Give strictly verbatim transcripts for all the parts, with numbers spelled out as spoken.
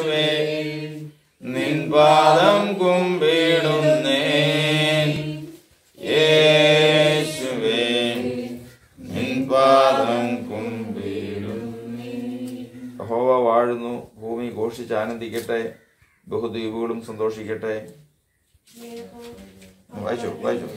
യേശുവേ നിൻ പാദം കുമ്പിടുന്നേൻ യേശുവേ നിൻ പാദം കുമ്പിടുന്നേൻ. യഹോവ വാഴുന്നു, ഭൂമി ഘോഷിച്ച് ആനന്ദിക്കട്ടെ, ബഹുദ്വീപുകളും സന്തോഷിക്കട്ടെ. വായിച്ചു വായിച്ചു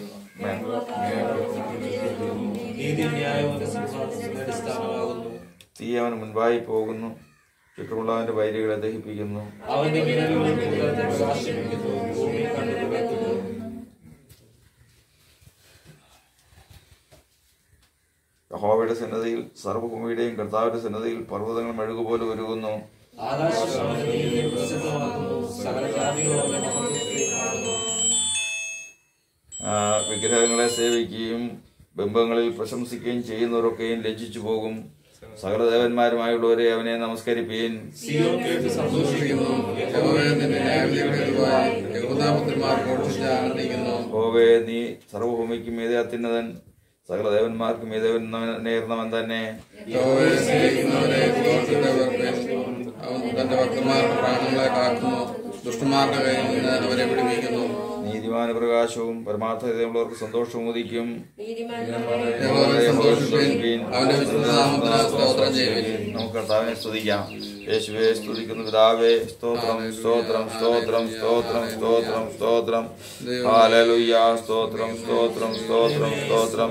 തീ അവന് മുൻപായി പോകുന്നു, ചുറ്റുമുള്ളവന്റെ വൈരികളെ ദഹിപ്പിക്കുന്നു. യഹോവയുടെ സന്നദ്ധയിൽ സർവ്വഭൂമിയുടെയും കർത്താവിന്റെ സന്നദ്ധയിൽ പർവ്വതങ്ങൾ മെഴുകുപോലെ ഒരുങ്ങുന്നു. വിഗ്രഹങ്ങളെ സേവിക്കുകയും ബിംബങ്ങളിൽ പ്രശംസിക്കുകയും ചെയ്യുന്നവരൊക്കെയും ലജ്ജിച്ചു പോകും. സകല ദേവന്മാരുമായുള്ളവരെ അവനെ നമസ്കരിപ്പീൻ. യഹോവേ നീ സർവ്വഭൂമിക്കും മീതെ അത്യുന്നതൻ, സകല ദേവന്മാർക്കും മീതെ നേർന്നവൻ തന്നെ. തന്റെ ഭക്തന്മാരുടെ പ്രാണങ്ങളെ കാക്കുന്നു, ദുഷ്ടന്മാരുടെ കയ്യിൽ നിന്ന് അവരെ വിടുവിക്കുന്നു. നീതിമാന പ്രകാശവും പരമാർത്ഥതയുള്ളവർക്ക് സന്തോഷവും ഉദിക്കും. നമുക്ക് കർത്താവിനെ സ്തുതിക്കാം. യേശുവേ സ്തുതിക്കുന്നു പിതാവേ, സ്തോത്രം സ്തോത്രം സ്തോത്രം സ്തോത്രം സ്തോത്രം സ്തോത്രം. ഹല്ലേലൂയ. സ്തോത്രം സ്തോത്രം സ്തോത്രം സ്തോത്രം.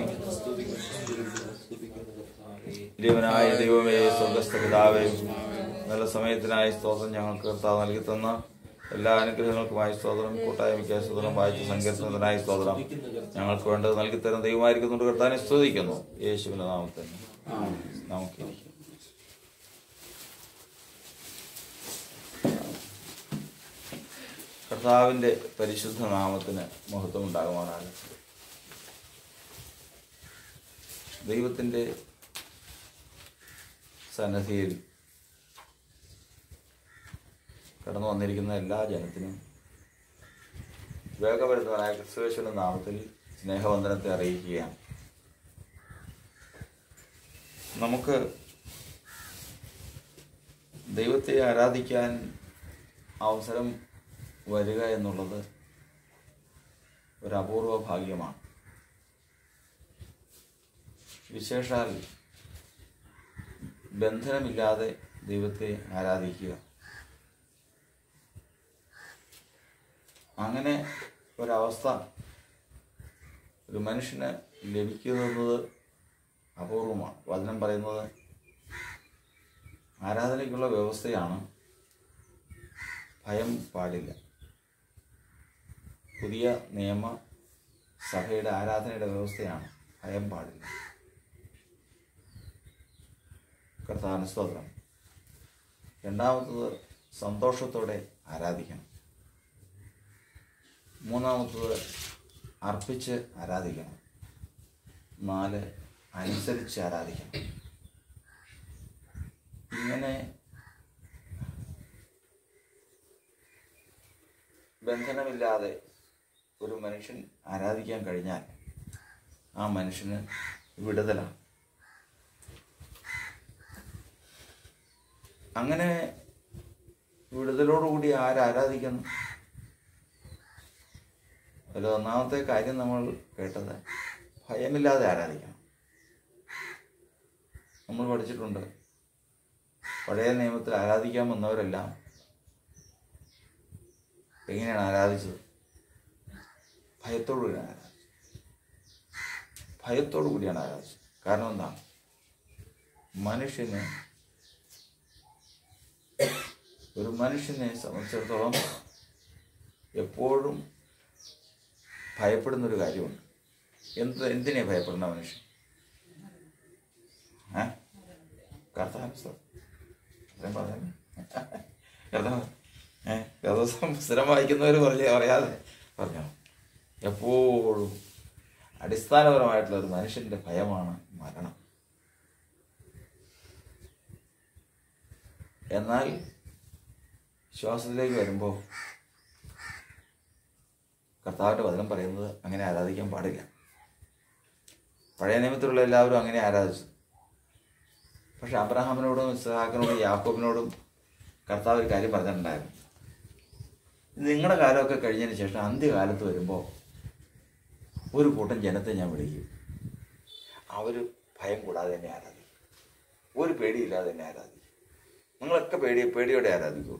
ദൈവനായ ദൈവമേ, സ്വർഗ്ഗസ്ഥ പിതാവേ, നല്ല സമയത്തിനായി സ്തോത്രം. ഞങ്ങൾക്ക് കർത്താവ് നൽകി തന്ന എല്ലാ അനുഗ്രഹങ്ങൾക്കുമായി സ്തോത്രം. കൂട്ടായ്മയ്ക്കായി സ്തോത്രം. വായിച്ച സങ്കീർത്തനത്തിനായി സ്തോത്രം. ഞങ്ങൾക്ക് വേണ്ടത് നൽകി തരുന്ന ദൈവമായിരിക്കുന്നുണ്ട്. കർത്താവിനെ സ്തുതിക്കുന്നു യേശുവിന്റെ നാമത്തിൽ. നമുക്ക് കർത്താവിന്റെ പരിശുദ്ധ നാമത്തിന് മഹത്വം ഉണ്ടാകുവാനാണ്. ദൈവത്തിന്റെ സന്നിധിയിൽ കടന്നു വന്നിരിക്കുന്ന എല്ലാ ജനത്തിനും വേഗവരുന്നവനായ ക്രിസ്തുയേശുവിന്റെ നാമത്തിൽ സ്നേഹവന്ദനത്തെ അറിയിക്കുകയാണ്. നമുക്ക് ദൈവത്തെ ആരാധിക്കാൻ അവസരം വരിക എന്നുള്ളത് ഒരു അപൂർവ ഭാഗ്യമാണ്. വിശേഷാൽ ബന്ധനമില്ലാതെ ദൈവത്തെ ആരാധിക്കുക. അങ്ങനെ ഒരവസ്ഥ ഒരു മനുഷ്യന് ലഭിക്കുന്നത് അപൂർവമാണ്. വചനം പറയുന്നത് ആരാധനയ്ക്കുള്ള വ്യവസ്ഥയാണ് ഭയം പാടില്ല. പുതിയ നിയമ സഭയുടെ ആരാധനയുടെ വ്യവസ്ഥയാണ് ഭയം പാടില്ല. കർത്താവിന് സ്തോത്രം. രണ്ടാമത്തത് സന്തോഷത്തോടെ ആരാധിക്കണം. മൂന്നാമത്തത് അർപ്പിച്ച് ആരാധിക്കണം. നാല് അനുസരിച്ച് ആരാധിക്കണം. ഇങ്ങനെ ബന്ധനമില്ലാതെ ഒരു മനുഷ്യൻ ആരാധിക്കാൻ കഴിഞ്ഞാൽ ആ മനുഷ്യന് വിടുതലാണ്. അങ്ങനെ വിടുതലോടുകൂടി ആരാധിക്കുന്നു. അതിൽ ഒന്നാമത്തെ കാര്യം നമ്മൾ കേട്ടത് ഭയമില്ലാതെ ആരാധിക്കണം. നമ്മൾ പഠിച്ചിട്ടുണ്ട്, പഴയ നിയമത്തിൽ ആരാധിക്കാൻ വന്നവരെല്ലാം എങ്ങനെയാണ് ആരാധിച്ചത്? ഭയത്തോടു കൂടിയാണ് ആരാധിച്ചത്. ഭയത്തോടു കൂടിയാണ് ആരാധിച്ചത്. കാരണം എന്താണ്? മനുഷ്യന് ഒരു മനുഷ്യനെ സംബന്ധിച്ചിടത്തോളം എപ്പോഴും ഭയപ്പെടുന്നൊരു കാര്യമുണ്ട്. എന്ത് എന്തിനെ ഭയപ്പെടുന്ന മനുഷ്യൻ? ഏ കർത്താവ് കർത്താവ് ഏഹ് ദിവസം സ്ഥിരം വായിക്കുന്നവർ പറഞ്ഞ് പറയാതെ പറഞ്ഞോ. എപ്പോഴും അടിസ്ഥാനപരമായിട്ടുള്ള ഒരു മനുഷ്യന്റെ ഭയമാണ് മരണം. എന്നാൽ വിശ്വാസത്തിലേക്ക് വരുമ്പോൾ കർത്താവിൻ്റെ വചനം പറയുന്നത് അങ്ങനെ ആരാധിക്കാൻ പാടില്ല. പഴയ നിയമത്തിലുള്ള എല്ലാവരും അങ്ങനെ ആരാധിച്ചു. പക്ഷെ അബ്രഹാമിനോടും ഇസ്ഹാക്കിനോടും യാക്കോബിനോടും കർത്താവ് ഒരു കാര്യം പറഞ്ഞിട്ടുണ്ടായിരുന്നു. നിങ്ങളുടെ കാലമൊക്കെ കഴിഞ്ഞതിന് ശേഷം അന്ത്യകാലത്ത് വരുമ്പോൾ ഒരു കൂട്ടം ജനത്തെ ഞാൻ വിളിക്കും. അവർ ഭയം കൂടാതെ തന്നെ ആരാധിക്കും, ഒരു പേടിയില്ലാതെ തന്നെ ആരാധിക്കും. നിങ്ങളൊക്കെ പേടി പേടിയോടെ ആരാധിക്കൂ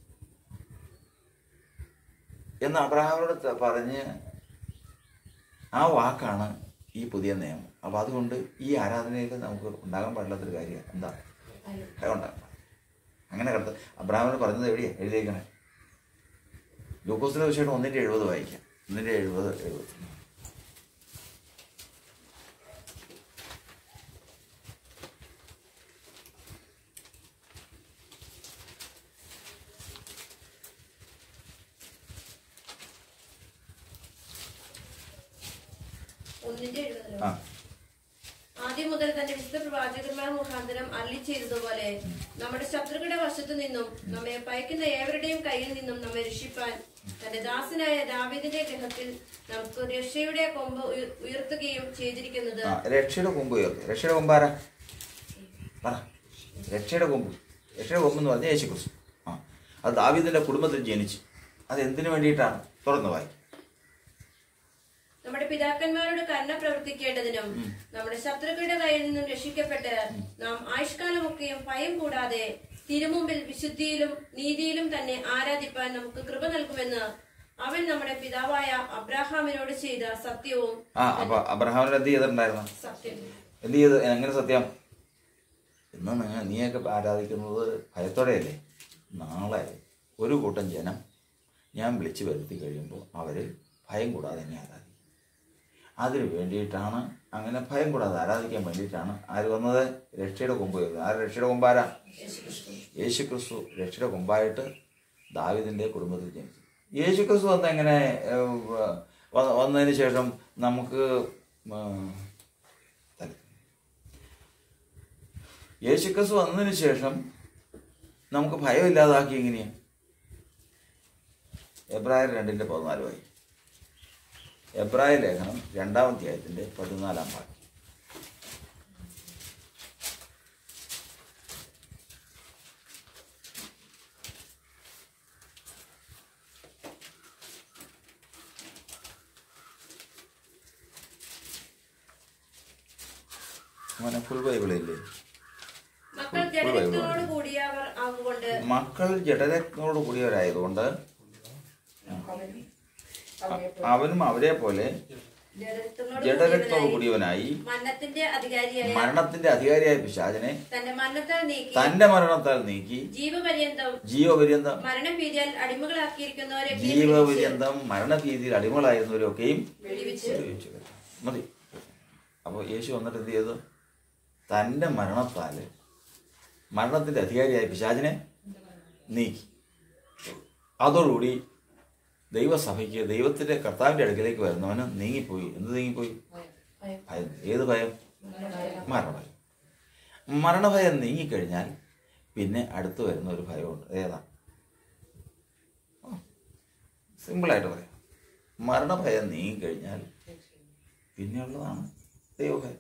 എന്ന് അബ്രഹാമിനോട് പറഞ്ഞ് ആ വാക്കാണ് ഈ പുതിയ നിയമം. അപ്പോൾ അതുകൊണ്ട് ഈ ആരാധനയിൽ നമുക്ക് ഉണ്ടാകാൻ പാടില്ലാത്തൊരു കാര്യമാണ് എന്താ? ഭയം ഉണ്ടാകാൻ പാടില്ല. അങ്ങനെ കർത്ത അബ്രഹാമിനോട് പറഞ്ഞത് എവിടെയാണ് എഴുതിയേക്കണേ? ലൂക്കോസിലെ വിഷയം ഒന്നിൻ്റെ എഴുപത് വായിക്കാം. ഒന്നിൻ്റെ എഴുപത് എഴുപത് ആ ആദ്യം മുതൽ തന്റെ വിശുദ്ധ പ്രവാചകന്മാർ മുഖാന്തരം അരുളി ചെയ്തതുപോലെ നമ്മുടെ ശത്രുക്കളുടെ വശത്തു നിന്നും നമ്മെ പയക്കുന്ന ഏവരുടെയും കയ്യിൽ നിന്നും നമ്മെ രക്ഷിപ്പാൻ തന്റെ ദാസനായ ദാവീദിന്റെ ഗൃഹത്തിൽ നമുക്ക് രക്ഷയുടെ കൊമ്പ് ഉയർത്തുകയും ചെയ്തിരിക്കുന്നത്. രക്ഷയുടെ കൊമ്പ് ഉയർത്തുക. രക്ഷയുടെ കൊമ്പാരാ? പറ. രക്ഷയുടെ കൊമ്പ് രക്ഷയുടെ കൊമ്പ് എന്ന് പറഞ്ഞാൽ യേശു ക്രിസ്തു. ആ അത് ദാവീദിന്റെ കുടുംബത്തിൽ ജനിച്ചു. അത് എന്തിനു വേണ്ടിയിട്ടാണ്? തുറന്നു വായിക്കും. നമ്മുടെ പിതാക്കന്മാരോട് കരുണ പ്രവർത്തിക്കേണ്ടതിനും നമ്മുടെ ശത്രുക്കളുടെ കയ്യിൽ നിന്നും രക്ഷിക്കപ്പെട്ട് നാം ആയുഷ്കാലമൊക്കെയും ഭയം കൂടാതെ തിരുമുമ്പിൽ വിശുദ്ധിയിലും നീതിയിലും തന്നെ ആരാധിപ്പാൻ നമുക്ക് കൃപ നൽകുമെന്ന് അവൻ നമ്മുടെ പിതാവായ അബ്രാഹാമിനോട് ചെയ്ത സത്യവും. ആ അപ്പൊ അബ്രഹാമിനോട് എന്ത് ചെയ്തിട്ടുണ്ടായിരുന്നു? സത്യം എന്ത് ചെയ്ത്? എങ്ങനെ സത്യം? ഇന്ന് നിങ്ങൾ നീയൊക്കെ ആരാധിക്കുന്നത് ഭയത്തോടെയല്ലേ? നാളെ ഒരു കൂട്ടം ജനം ഞാൻ വിളിച്ചു വരുത്തി കഴിയുമ്പോൾ അവർ ഭയം കൂടാതെ തന്നെ ആരാധിക്കും. അതിന് വേണ്ടിയിട്ടാണ്, അങ്ങനെ ഭയം കൂടാതെ ആരാധിക്കാൻ വേണ്ടിയിട്ടാണ് ആര് വന്നത്? രക്ഷയുടെ കൊമ്പ് വരുന്നത്. ആര് രക്ഷയുടെ കൊമ്പാരാ? യേശു ക്രിസ്തു രക്ഷയുടെ കൊമ്പായിട്ട് ദാവീദിന്റെ കുടുംബത്തിൽ ജനിച്ചു. യേശു ക്രിസ്തു വന്ന് എങ്ങനെ വന്നതിന് ശേഷം നമുക്ക് യേശു ക്രിസ്തു വന്നതിന് ശേഷം നമുക്ക് ഭയമില്ലാതാക്കി എങ്ങനെയാണ്? എബ്രായർ രണ്ടിന്റെ പതിനാലുമായി. എബ്രായ ലേഖനം രണ്ടാം അധ്യായത്തിന്റെ പതിനാലാം വാക്യം. അങ്ങനെ ഫുൾ ബൈബിളില്ലേ? മക്കൾ ജഡരക്തങ്ങളോട് കൂടിയവർ ആകുകൊണ്ട് മക്കൾ ജഡരക്തങ്ങളോട് കൂടിയവരായതുകൊണ്ട് അവനും അവരെ പോലെ ജഡരക്തത്തോട് കൂടിയവനായി മരണത്തിന്റെ അധികാരിയായ പിശാചിനെ തന്റെ മരണത്താൽ നീക്കി ജീവപര്യന്തം ജീവപര്യന്തം മരണഭീതിയിൽ അടിമകളായിരുന്നവരൊക്കെയും മതി. അപ്പോൾ യേശു വന്നിട്ട് എന്ത് ചെയ്തു? തന്റെ മരണത്താൽ മരണത്തിന്റെ അധികാരിയായ പിശാചിനെ നീക്കി. അതോടുകൂടി ദൈവസഭയ്ക്ക്, ദൈവത്തിന്റെ കർത്താവിന്റെ അടുക്കലേക്ക് വരുന്നവന് നീങ്ങിപ്പോയി. എന്ത് നീങ്ങിപ്പോയി? ഭയം. ഏത് ഭയം? മരണഭയം. മരണഭയം നീങ്ങിക്കഴിഞ്ഞാൽ പിന്നെ അടുത്ത് വരുന്ന ഒരു ഭയമുണ്ട്. ഏതാ? സിമ്പിളായിട്ട് പറയാം. മരണഭയം നീങ്ങിക്കഴിഞ്ഞാൽ പിന്നെയുള്ളതാണ് ദൈവഭയം.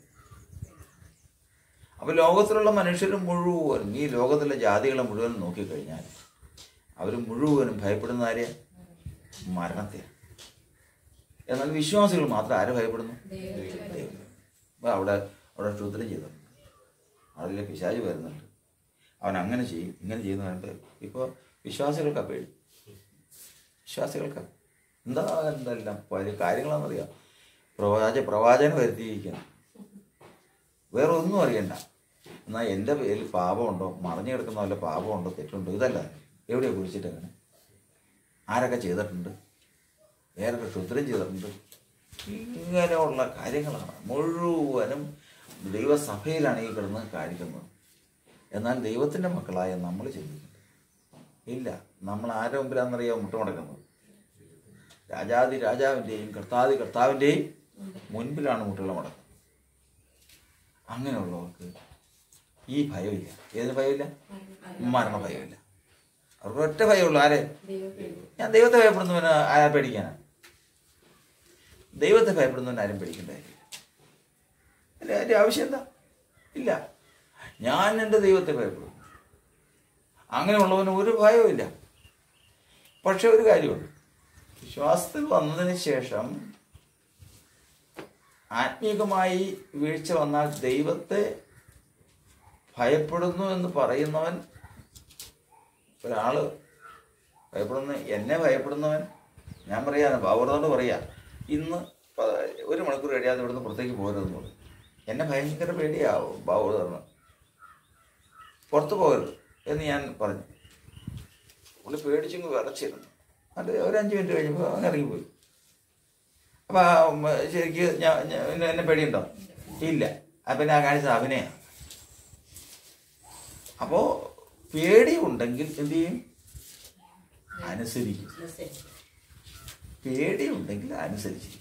അപ്പൊ ലോകത്തിലുള്ള മനുഷ്യരും മുഴുവനും, ഈ ലോകത്തിലെ ജാതികളെ മുഴുവനും നോക്കിക്കഴിഞ്ഞാൽ അവർ മുഴുവനും ഭയപ്പെടുന്ന ആരെയാ? മരണത്തെ. എന്നാൽ വിശ്വാസികൾ മാത്രം ആരെ ഭയപ്പെടുന്നു? ദൈവം. അപ്പൊ അവിടെ അവിടെ ക്ഷുദ്രം ചെയ്തിട്ടുണ്ട്, അതിലെ പിശാച് വരുന്നുണ്ട്, അവൻ അങ്ങനെ ചെയ്യും ഇങ്ങനെ ചെയ്യുന്ന പറഞ്ഞിട്ട് ഇപ്പോൾ വിശ്വാസികൾക്കാ പേടി. വിശ്വാസികൾക്കാ എന്താ എന്തെല്ലാം വലിയ കാര്യങ്ങളാണെന്നറിയാം. പ്രവാച പ്രവാചകൻ വരുത്തിയിരിക്കണം, വേറെ ഒന്നും അറിയണ്ട. എന്നാൽ എൻ്റെ പേരിൽ പാപമുണ്ടോ, മറിഞ്ഞു കിടക്കുന്ന വല്ല പാപമുണ്ടോ, തെറ്റുണ്ടോ, ഇതല്ല. എവിടെയാണ് കുഴിച്ചിട്ട് അങ്ങനെ ആരൊക്കെ ചെയ്തിട്ടുണ്ട്, ഏതൊക്കെ ക്ഷുദ്രം ചെയ്തിട്ടുണ്ട്, ഇങ്ങനെയുള്ള കാര്യങ്ങളാണ് മുഴുവനും ദൈവസഭയിലാണ് ഈ കിടന്ന് കാണിക്കുന്നത്. എന്നാൽ ദൈവത്തിൻ്റെ മക്കളായ നമ്മൾ ചിന്തിക്കുന്നത് ഇല്ല. നമ്മൾ ആരുടെ മുമ്പിലാണെന്നറിയാം മുട്ടുമടക്കുന്നത്? രാജാതി രാജാവിൻ്റെയും കർത്താതി കർത്താവിൻ്റെയും മുൻപിലാണ് മുട്ടുകൾ മടക്കുന്നത്. അങ്ങനെയുള്ളവർക്ക് ഈ ഭയമില്ല. ഏതിന് ഭയമില്ല? മരണ ഭയമില്ല. അവർക്ക് ഒറ്റ ഭയമുള്ളൂ. ആരെ? ഞാൻ ദൈവത്തെ ഭയപ്പെടുന്നവന് ആരെ പേടിക്കാനാണ്? ദൈവത്തെ ഭയപ്പെടുന്നവൻ ആരും പേടിക്കേണ്ടതായില്ല. അല്ലെ, അതിൻ്റെ ആവശ്യം എന്താ? ഇല്ല. ഞാൻ എൻ്റെ ദൈവത്തെ ഭയപ്പെടും. അങ്ങനെയുള്ളവന് ഒരു ഭയവും ഇല്ല. പക്ഷെ ഒരു കാര്യമുണ്ട്, വിശ്വാസത്തിൽ വന്നതിന് ശേഷം ആത്മീകമായി വീഴ്ച വന്നാൽ ദൈവത്തെ ഭയപ്പെടുന്നു എന്ന് പറയുന്നവൻ, ഒരാൾ ഭയപ്പെടുന്ന എന്നെ ഭയപ്പെടുന്നവൻ, ഞാൻ പറയാതെ ബാബുറോട് പറയാ, ഇന്ന് ഒരു മണിക്കൂർ കഴിയാതെ ഇവിടുന്ന് പുറത്തേക്ക് പോകരുതെന്ന് പറയും. എന്നെ ഭയങ്കര പേടിയാവും ബാബുർ പറഞ്ഞു, പുറത്ത് പോകരുത് എന്ന് ഞാൻ പറഞ്ഞു. പുള്ളി പേടിച്ചെങ്കിൽ വിറച്ചിരുന്നു. അത് ഒരു അഞ്ച് മിനിറ്റ് കഴിഞ്ഞപ്പോൾ അങ്ങ് ഇറങ്ങിപ്പോയി. അപ്പം ശരിക്ക് ഞാൻ എന്നെ പേടിയുണ്ടോ? ഇല്ല. അപ്പം ഞാൻ കാണിച്ചത് അഭിനയം. അപ്പോൾ പേടി ഉണ്ടെങ്കിൽ എന്ത് ചെയ്യും? അനുസരിക്കും. പേടി ഉണ്ടെങ്കിൽ അനുസരിച്ചിരിക്കും.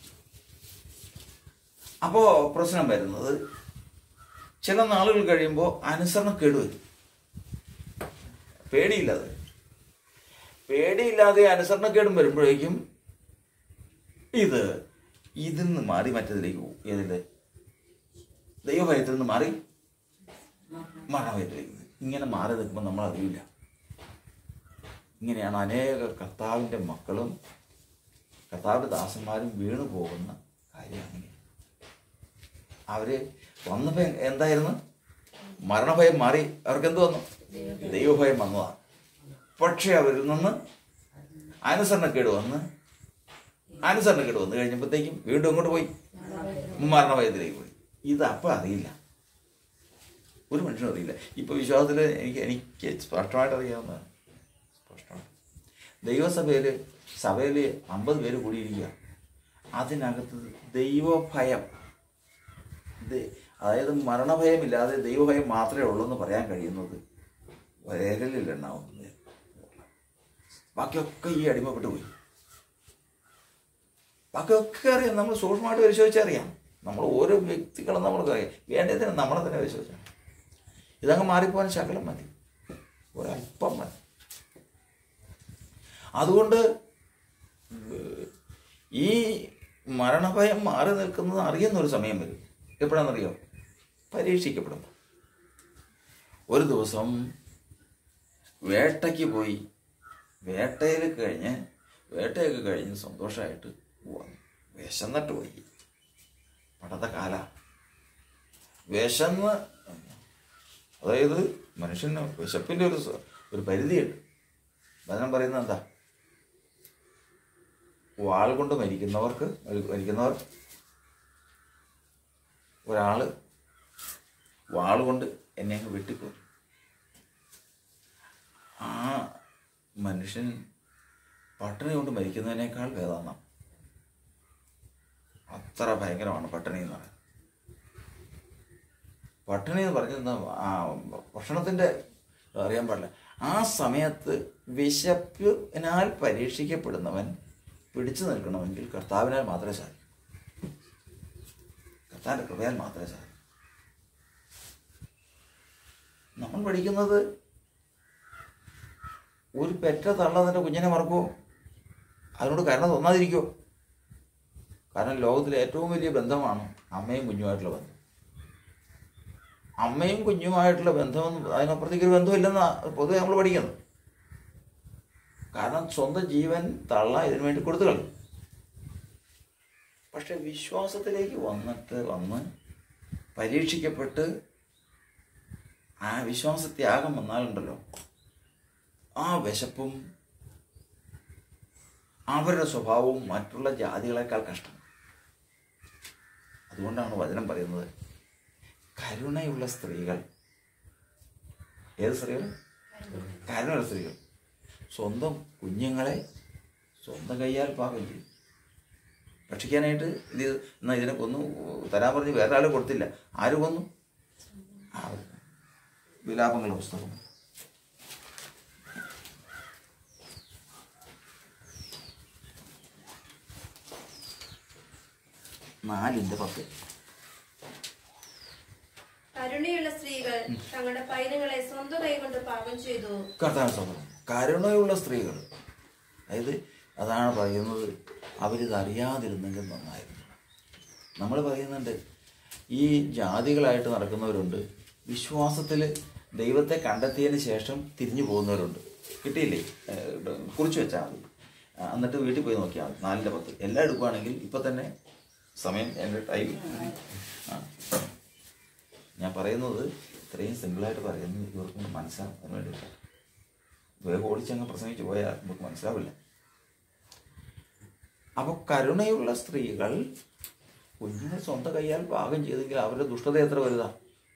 അപ്പോൾ പ്രശ്നം വരുന്നത് ചില നാളുകൾ കഴിയുമ്പോൾ അനുസരണം കേടുവരും. പേടിയില്ലാതെ പേടിയില്ലാതെ അനുസരണക്കേടും വരുമ്പോഴേക്കും ഇത് ഇതിൽ നിന്ന് മാറി മറ്റതിലേക്ക് പോകും. ഏതിൻ്റെ? ദൈവഭയത്തിൽ നിന്ന് മാറി മരണഭയത്തിലേക്ക്. ഇങ്ങനെ മാറി നിൽക്കുമ്പോൾ നമ്മൾ അറിയില്ല. ഇങ്ങനെയാണ് അനേക കർത്താവിൻ്റെ മക്കളും കർത്താവിൻ്റെ ദാസന്മാരും വീണു പോകുന്ന കാര്യം. അങ്ങനെ അവര് വന്നപ്പോൾ എന്തായിരുന്നു? മരണഭയം മാറി അവർക്ക് എന്ത് വന്നു? ദൈവഭയം വന്നതാണ്. പക്ഷെ അവരിൽ നിന്ന് അനുസരണക്കേട് വന്ന് അനുസരണക്കേട് വന്നു കഴിഞ്ഞപ്പോഴത്തേക്കും വീണ്ടും അങ്ങോട്ട് പോയി, മരണഭയത്തിലേക്ക് പോയി. ഇത് അപ്പം അറിയില്ല, ഒരു മനുഷ്യനും അറിയില്ല. ഇപ്പൊ വിശ്വാസത്തിൽ എനിക്ക് എനിക്ക് സ്പഷ്ടമായിട്ട് അറിയാവുന്നതാണ്. സ്പഷ്ടമായിട്ട് ദൈവസഭയിൽ സഭയിൽ അമ്പത് പേര് കൂടിയിരിക്കുക. അതിനകത്ത് ദൈവഭയം, അതായത് മരണഭയമില്ലാതെ ദൈവഭയം മാത്രമേ ഉള്ളൂ എന്ന് പറയാൻ കഴിയുന്നത് വിരലിൽ എണ്ണാവുന്നത്. ബാക്കിയൊക്കെ ഈ അടിമപ്പെട്ട് പോയി. ബാക്കിയൊക്കെ അറിയാം, നമ്മൾ സൂക്ഷ്മമായിട്ട് പരിശോധിച്ചറിയാം. നമ്മൾ ഓരോ വ്യക്തികളും നമ്മൾക്കറിയാം. വേണ്ടതിന് നമ്മളെ തന്നെ പരിശോധിച്ചാൽ ഇതങ്ങ് മാറിപ്പോകാൻ ശകലം മതി, ഒരല്പം മതി. അതുകൊണ്ട് ഈ മരണഭയം മാറി നിൽക്കുന്നത് അറിയുന്നൊരു സമയം വരും. എപ്പോഴാണെന്നറിയോ? പരീക്ഷിക്കപ്പെടുമ്പോൾ. ഒരു ദിവസം വേട്ടയ്ക്ക് പോയി, വേട്ടയിൽ കഴിഞ്ഞ് വേട്ടയൊക്കെ കഴിഞ്ഞ് സന്തോഷമായിട്ട് വന്നു. വിശന്നിട്ട് പോയി. പണ്ടത്തെ കാല വിശന്ന്, അതായത് മനുഷ്യന് വിശപ്പിൻ്റെ ഒരു ഒരു പരിധിയുണ്ട്. വചനം പറയുന്നത് എന്താ? വാൾ കൊണ്ട് മരിക്കുന്നവർക്ക് മരിക്കുന്നവർ ഒരാള് വാൾ കൊണ്ട് എന്നെ അങ്ങ് വെട്ടിക്കൊന്നു. ആ മനുഷ്യൻ പട്ടിണി കൊണ്ട് മരിക്കുന്നതിനേക്കാൾ വേദന. അത്ര ഭയങ്കരമാണ് പട്ടിണി എന്ന് പറയുന്നത്. പട്ടിണി എന്ന് പറഞ്ഞിരുന്ന ആ ഭക്ഷണത്തിൻ്റെ അറിയാൻ പാടില്ല. ആ സമയത്ത് വിശപ്പിനാൽ പരീക്ഷിക്കപ്പെടുന്നവൻ പിടിച്ചു നിൽക്കണമെങ്കിൽ കർത്താവിനാൽ മാത്രമേ സാധിക്കൂ. കർത്താവിൻ്റെ കൃപയാൽ മാത്രമേ സാധിക്കൂ. നമ്മൾ പഠിക്കുന്നത് ഒരു പെറ്റ തള്ള അതിൻ്റെ കുഞ്ഞിനെ മറക്കുമോ? അതിനോട് കരുണ തോന്നാതിരിക്കുമോ? കാരണം ലോകത്തിലെ ഏറ്റവും വലിയ ബന്ധമാണ് അമ്മയും കുഞ്ഞുമായിട്ടുള്ള ബന്ധം. അമ്മയും കുഞ്ഞുമായിട്ടുള്ള ബന്ധം അതിനപ്പുറത്തേക്ക് ഒരു ബന്ധമില്ലെന്നാണ് പൊതുവെ നമ്മൾ പഠിക്കുന്നത്. കാരണം സ്വന്തം ജീവൻ തള്ള ഇതിനു വേണ്ടി കൊടുത്തു കളയും. പക്ഷെ വിശ്വാസത്തിലേക്ക് വന്നിട്ട് വന്ന് പരീക്ഷിക്കപ്പെട്ട് ആ വിശ്വാസത്യാഗം വന്നാലുണ്ടല്ലോ, ആ വിശപ്പും അവരുടെ സ്വഭാവവും മറ്റുള്ള ജാതികളെക്കാൾ കഷ്ടം. അതുകൊണ്ടാണ് വചനം പറയുന്നത് കരുണയുള്ള സ്ത്രീകൾ. ഏത് സ്ത്രീകൾ? കരുണയുള്ള സ്ത്രീകൾ സ്വന്തം കുഞ്ഞുങ്ങളെ സ്വന്തം കയ്യാൽ പാകം ചെയ്യും. ഭക്ഷിക്കാനായിട്ട് ഇത് എന്നാൽ ഇതിനെ കൊന്നു തരാൻ പറഞ്ഞ് വേറെ ആൾ കൊടുത്തില്ല. ആര് കൊന്നു? ആ വിലാപങ്ങളുടെ പുസ്തകം. നാലിന്റെ പത്ത്. കരുണയുള്ള സ്ത്രീകൾ തങ്ങളുടെ പൈതങ്ങളെ സ്വന്തം കൈ കൊണ്ട് പാകം ചെയ്തു. കർത്താവ് സ്വന്തം കരുണയുള്ള സ്ത്രീകൾ, അതായത് അതാണ് പറയുന്നത്, അവരിത് അറിയാതിരുന്നെങ്കിൽ നന്നായിരുന്നു. നമ്മൾ പറയുന്നുണ്ട് ഈ ജാതികളായിട്ട് നടക്കുന്നവരുണ്ട്, വിശ്വാസത്തിൽ ദൈവത്തെ കണ്ടെത്തിയതിന് ശേഷം തിരിഞ്ഞു പോകുന്നവരുണ്ട്. കിട്ടിയില്ലേ? കുറിച്ച് വെച്ചാൽ മതി, എന്നിട്ട് വീട്ടിൽ പോയി നോക്കിയാൽ മതി. നാലിൻ്റെ പത്ത് എല്ലാം എടുക്കുകയാണെങ്കിൽ ഇപ്പം തന്നെ സമയം എൻ്റെ ടൈം. ആ ഞാൻ പറയുന്നത് ഇത്രയും സിമ്പിളായിട്ട് പറയുന്നത് ഇവർക്ക് മനസ്സിലാക്കാൻ വേണ്ടിയിട്ട്. വേഗം ഓടിച്ചങ്ങ് പ്രസംഗിച്ച് പോയാൽ നമുക്ക് മനസ്സിലാവില്ല. അപ്പോൾ കരുണയുള്ള സ്ത്രീകൾ കുഞ്ഞുങ്ങൾ സ്വന്തം കൈയാൽ പാകം ചെയ്തെങ്കിൽ അവരുടെ ദുഷ്ടത എത്ര വലുതാ.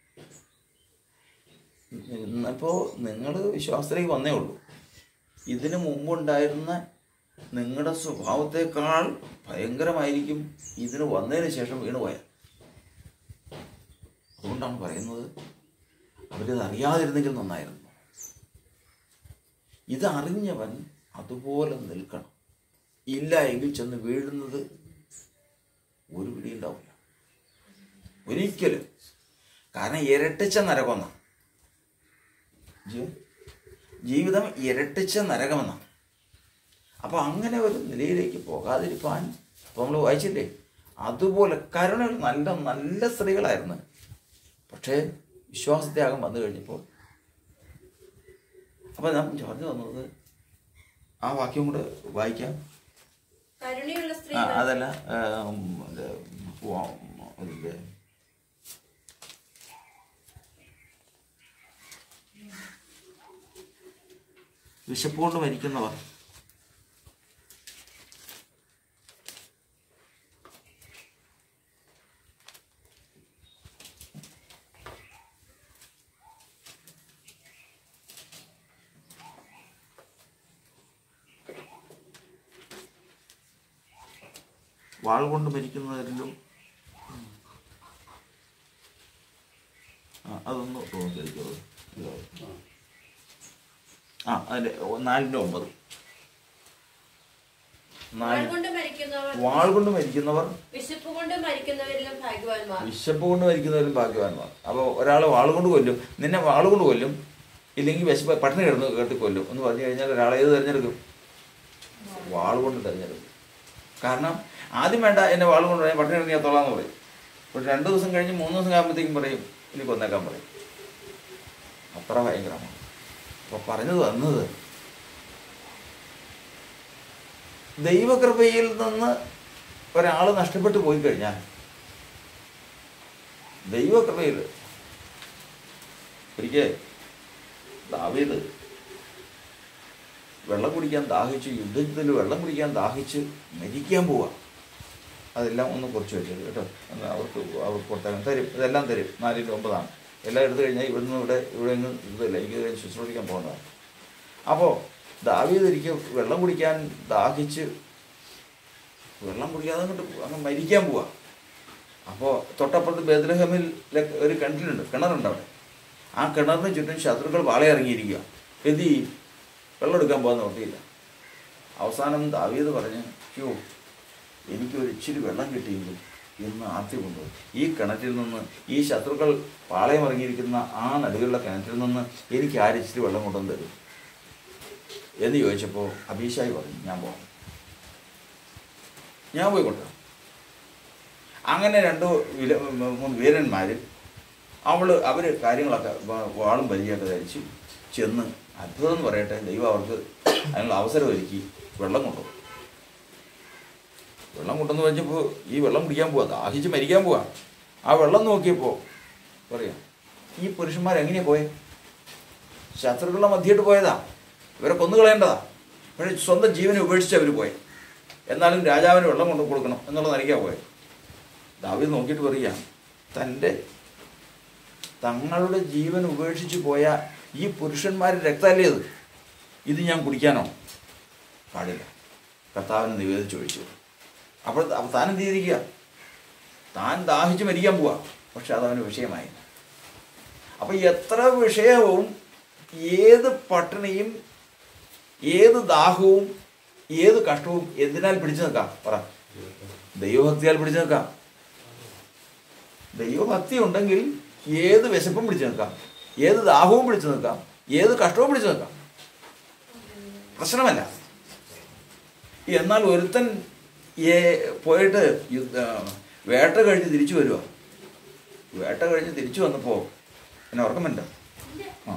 ഇപ്പോൾ നിങ്ങൾ വിശ്വാസത്തിലേക്ക് വന്നേ ഉള്ളൂ. ഇതിനു മുമ്പുണ്ടായിരുന്ന നിങ്ങളുടെ സ്വഭാവത്തെക്കാൾ ഭയങ്കരമായിരിക്കും ഇതിന് വന്നതിന് ശേഷം വീണുപോയാൽ. അതുകൊണ്ടാണ് പറയുന്നത് അവരിത് അറിയാതിരുന്നെങ്കിൽ നന്നായിരുന്നു. ഇതറിഞ്ഞവൻ അതുപോലെ നിൽക്കണം. ഇല്ല എങ്കിൽ ചെന്ന് വീഴുന്നത് ഒരു പിടിയുണ്ടാവില്ല ഒരിക്കലും. കാരണം ഇരട്ടിച്ച നരകമെന്ന ജീവിതം ഇരട്ടിച്ച നരകമെന്നാണ്. അപ്പോൾ അങ്ങനെ ഒരു നിലയിലേക്ക് പോകാതിരിക്കാൻ ഇപ്പോൾ നമ്മൾ വായിച്ചില്ലേ, അതുപോലെ കരുണ നല്ല നല്ല സ്ത്രീകളായിരുന്നു. പക്ഷേ വിശ്വാസത്യാഗം വന്നു കഴിഞ്ഞപ്പോൾ അപ്പം ഞാൻ പറഞ്ഞു തന്നത് ആ വാക്യം കൂടെ വായിക്കാം. ആ അതല്ല അതിൻ്റെ വിശപ്പുകൊണ്ട് മരിക്കുന്നവർ വാൾ കൊണ്ട് മരിക്കുന്നവരിലും അതൊന്ന് തോന്നിയിരിക്കുന്നത്. ആ അതിൻ്റെ നാലിൻ്റെ ഒമ്പത് വാൾ കൊണ്ട് മരിക്കുന്നവർ വിശപ്പ് കൊണ്ട് മരിക്കുന്നവരിലും ഭാഗ്യവാന്മാർ. അപ്പോൾ ഒരാൾ വാൾ കൊണ്ട് കൊല്ലും, നിന്നെ വാൾ കൊണ്ട് കൊല്ലും, ഇല്ലെങ്കിൽ വിശപ്പ് പട്ടിണി കിടന്ന് കേട്ടി കൊല്ലും എന്ന് പറഞ്ഞു കഴിഞ്ഞാൽ ഒരാൾ ഏത് തിരഞ്ഞെടുക്കും? വാൾ കൊണ്ട് തിരഞ്ഞെടുക്കും. കാരണം ആദ്യം വേണ്ട എന്നെ വാൾ കൊണ്ട് പറയാൻ പട്ടിണി കിടന്ന് എത്തോളാന്ന് പറയും. പക്ഷെ രണ്ട് ദിവസം കഴിഞ്ഞ് മൂന്ന് ദിവസം ആകുമ്പോഴത്തേക്കും പറയും ഇനി കൊന്നേക്കാൻ പറയും. അത്ര ഭയങ്കരമാണ്. അപ്പോൾ പറഞ്ഞത് വന്നത് ദൈവകൃപയിൽ നിന്ന് ഒരാൾ നഷ്ടപ്പെട്ടു പോയി കഴിഞ്ഞാൽ, ദൈവകൃപയിൽ ഒരിക്കൽ ദാവീദ് വെള്ളം കുടിക്കാൻ ദാഹിച്ച്, യുദ്ധത്തിൽ വെള്ളം കുടിക്കാൻ ദാഹിച്ച് മരിക്കാൻ പോവുക. അതെല്ലാം ഒന്ന് കുറച്ച് വെച്ചത് കേട്ടോ, അവർക്ക് അവർക്ക് കൊടുത്താൽ തരും, ഇതെല്ലാം തരും. നാലിൻ്റെ ഒമ്പതാണ്. എല്ലാം എടുത്തു കഴിഞ്ഞാൽ ഇവിടുന്ന് ഇവിടെ ഇവിടെ ഒന്നും ഇതില്ല, എനിക്ക് കഴിഞ്ഞ് ശുശ്രൂഷിക്കാൻ പോകുന്നതാണ്. അപ്പോൾ ദാവീദ് ഒരിക്കൽ വെള്ളം കുടിക്കാൻ ദാഹിച്ച് വെള്ളം കുടിക്കാതെ അങ്ങോട്ട് അങ്ങ് മരിക്കാൻ പോവുക. അപ്പോൾ തൊട്ടപ്പുറത്ത് ബേത്ലഹേമിൽ ഒരു കിണറ്റിലുണ്ട്, കിണറുണ്ട് അവിടെ. ആ കിണറിന് ചുറ്റും ശത്രുക്കൾ വാളയിറങ്ങിയിരിക്കുക. എന്ത് ചെയ്യും? വെള്ളം എടുക്കാൻ പോകുന്ന നോക്കിയില്ല. അവസാനം ദാവീദ് പറഞ്ഞ്, യോ എനിക്കൊരു ഇച്ചിരി വെള്ളം കിട്ടിയെങ്കിൽ എന്ന് ആർത്തി കൊണ്ടുപോയി ഈ കിണറ്റിൽ നിന്ന്, ഈ ശത്രുക്കൾ പാളയം ഇറങ്ങിയിരിക്കുന്ന ആ നടുവിലുള്ള കിണറ്റിൽ നിന്ന് എനിക്ക് ആരിച്ചിരി വെള്ളം കൊണ്ടുവന്ന് തരും എന്ന് ചോദിച്ചപ്പോൾ അബീശായി പറഞ്ഞു, ഞാൻ പോകാം, ഞാൻ പോയി കൊണ്ടുവരാം. അങ്ങനെ രണ്ടു വില മൂന്ന് വീരന്മാർ അവൾ അവർ കാര്യങ്ങളൊക്കെ വാളും പരിചയമൊക്കെ ധരിച്ച് ചെന്ന്, അത്ഭുതം എന്ന് പറയട്ടെ, ദൈവം അവർക്ക് അതിനുള്ള അവസരം ഒരുക്കി വെള്ളം കൊണ്ടുപോകും. വെള്ളം കൊണ്ടെന്ന് പറഞ്ഞപ്പോൾ ഈ വെള്ളം കുടിക്കാൻ പോവാ, ദാഹിച്ച് മരിക്കാൻ പോവാ. ആ വെള്ളം നോക്കിയപ്പോൾ പറയാം, ഈ പുരുഷന്മാരെങ്ങനെയാണ് പോയത്? ശത്രുക്കളുടെ മധ്യമായിട്ട് പോയതാ, ഇവരെ കൊന്നുകളയേണ്ടതാ. പക്ഷേ സ്വന്തം ജീവനെ ഉപേക്ഷിച്ച് അവർ പോയി. എന്നാലും രാജാവിന് വെള്ളം കൊണ്ട് കൊടുക്കണം എന്നുള്ള നിലയ്ക്കാണ് പോയത്. ദാവീദ് നോക്കിയിട്ട് പറയുക, തൻ്റെ തങ്ങളുടെ ജീവൻ ഉപേക്ഷിച്ച് പോയ ഈ പുരുഷന്മാരുടെ രക്തമല്ലേ ഇത്, ഇത് ഞാൻ കുടിക്കാനോ? പാടില്ല. കർത്താവിനെ നിവേദിച്ച് ഒഴിച്ചു. അപ്പോൾ താൻ എന്ത് ചെയ്തിരിക്കുക? താൻ ദാഹിച്ച് മരിക്കാൻ പോവാ, പക്ഷെ അതവന് വിഷയമായി. അപ്പം എത്ര വിഷയവും ഏത് പട്ടിണിയും ഏത് ദാഹവും ഏത് കഷ്ടവും എന്തിനാൽ പിടിച്ചു നിൽക്കാം? പറ. ദൈവഭക്തിയാൽ പിടിച്ചു നിൽക്കാം. ദൈവഭക്തി ഉണ്ടെങ്കിൽ ഏത് വിശപ്പും പിടിച്ചു നിൽക്കാം, ഏത് ദാഹവും പിടിച്ചു നിൽക്കാം, ഏത് കഷ്ടവും പിടിച്ചു നിൽക്കാം, പ്രശ്നമല്ല. എന്നാൽ ഒരുത്തൻ പോയിട്ട് വേട്ട കഴിഞ്ഞ് തിരിച്ചു വരുക. വേട്ട കഴിഞ്ഞ് തിരിച്ചു വന്നപ്പോൾ എന്നെ ഉറക്കം വേണ്ട. ആ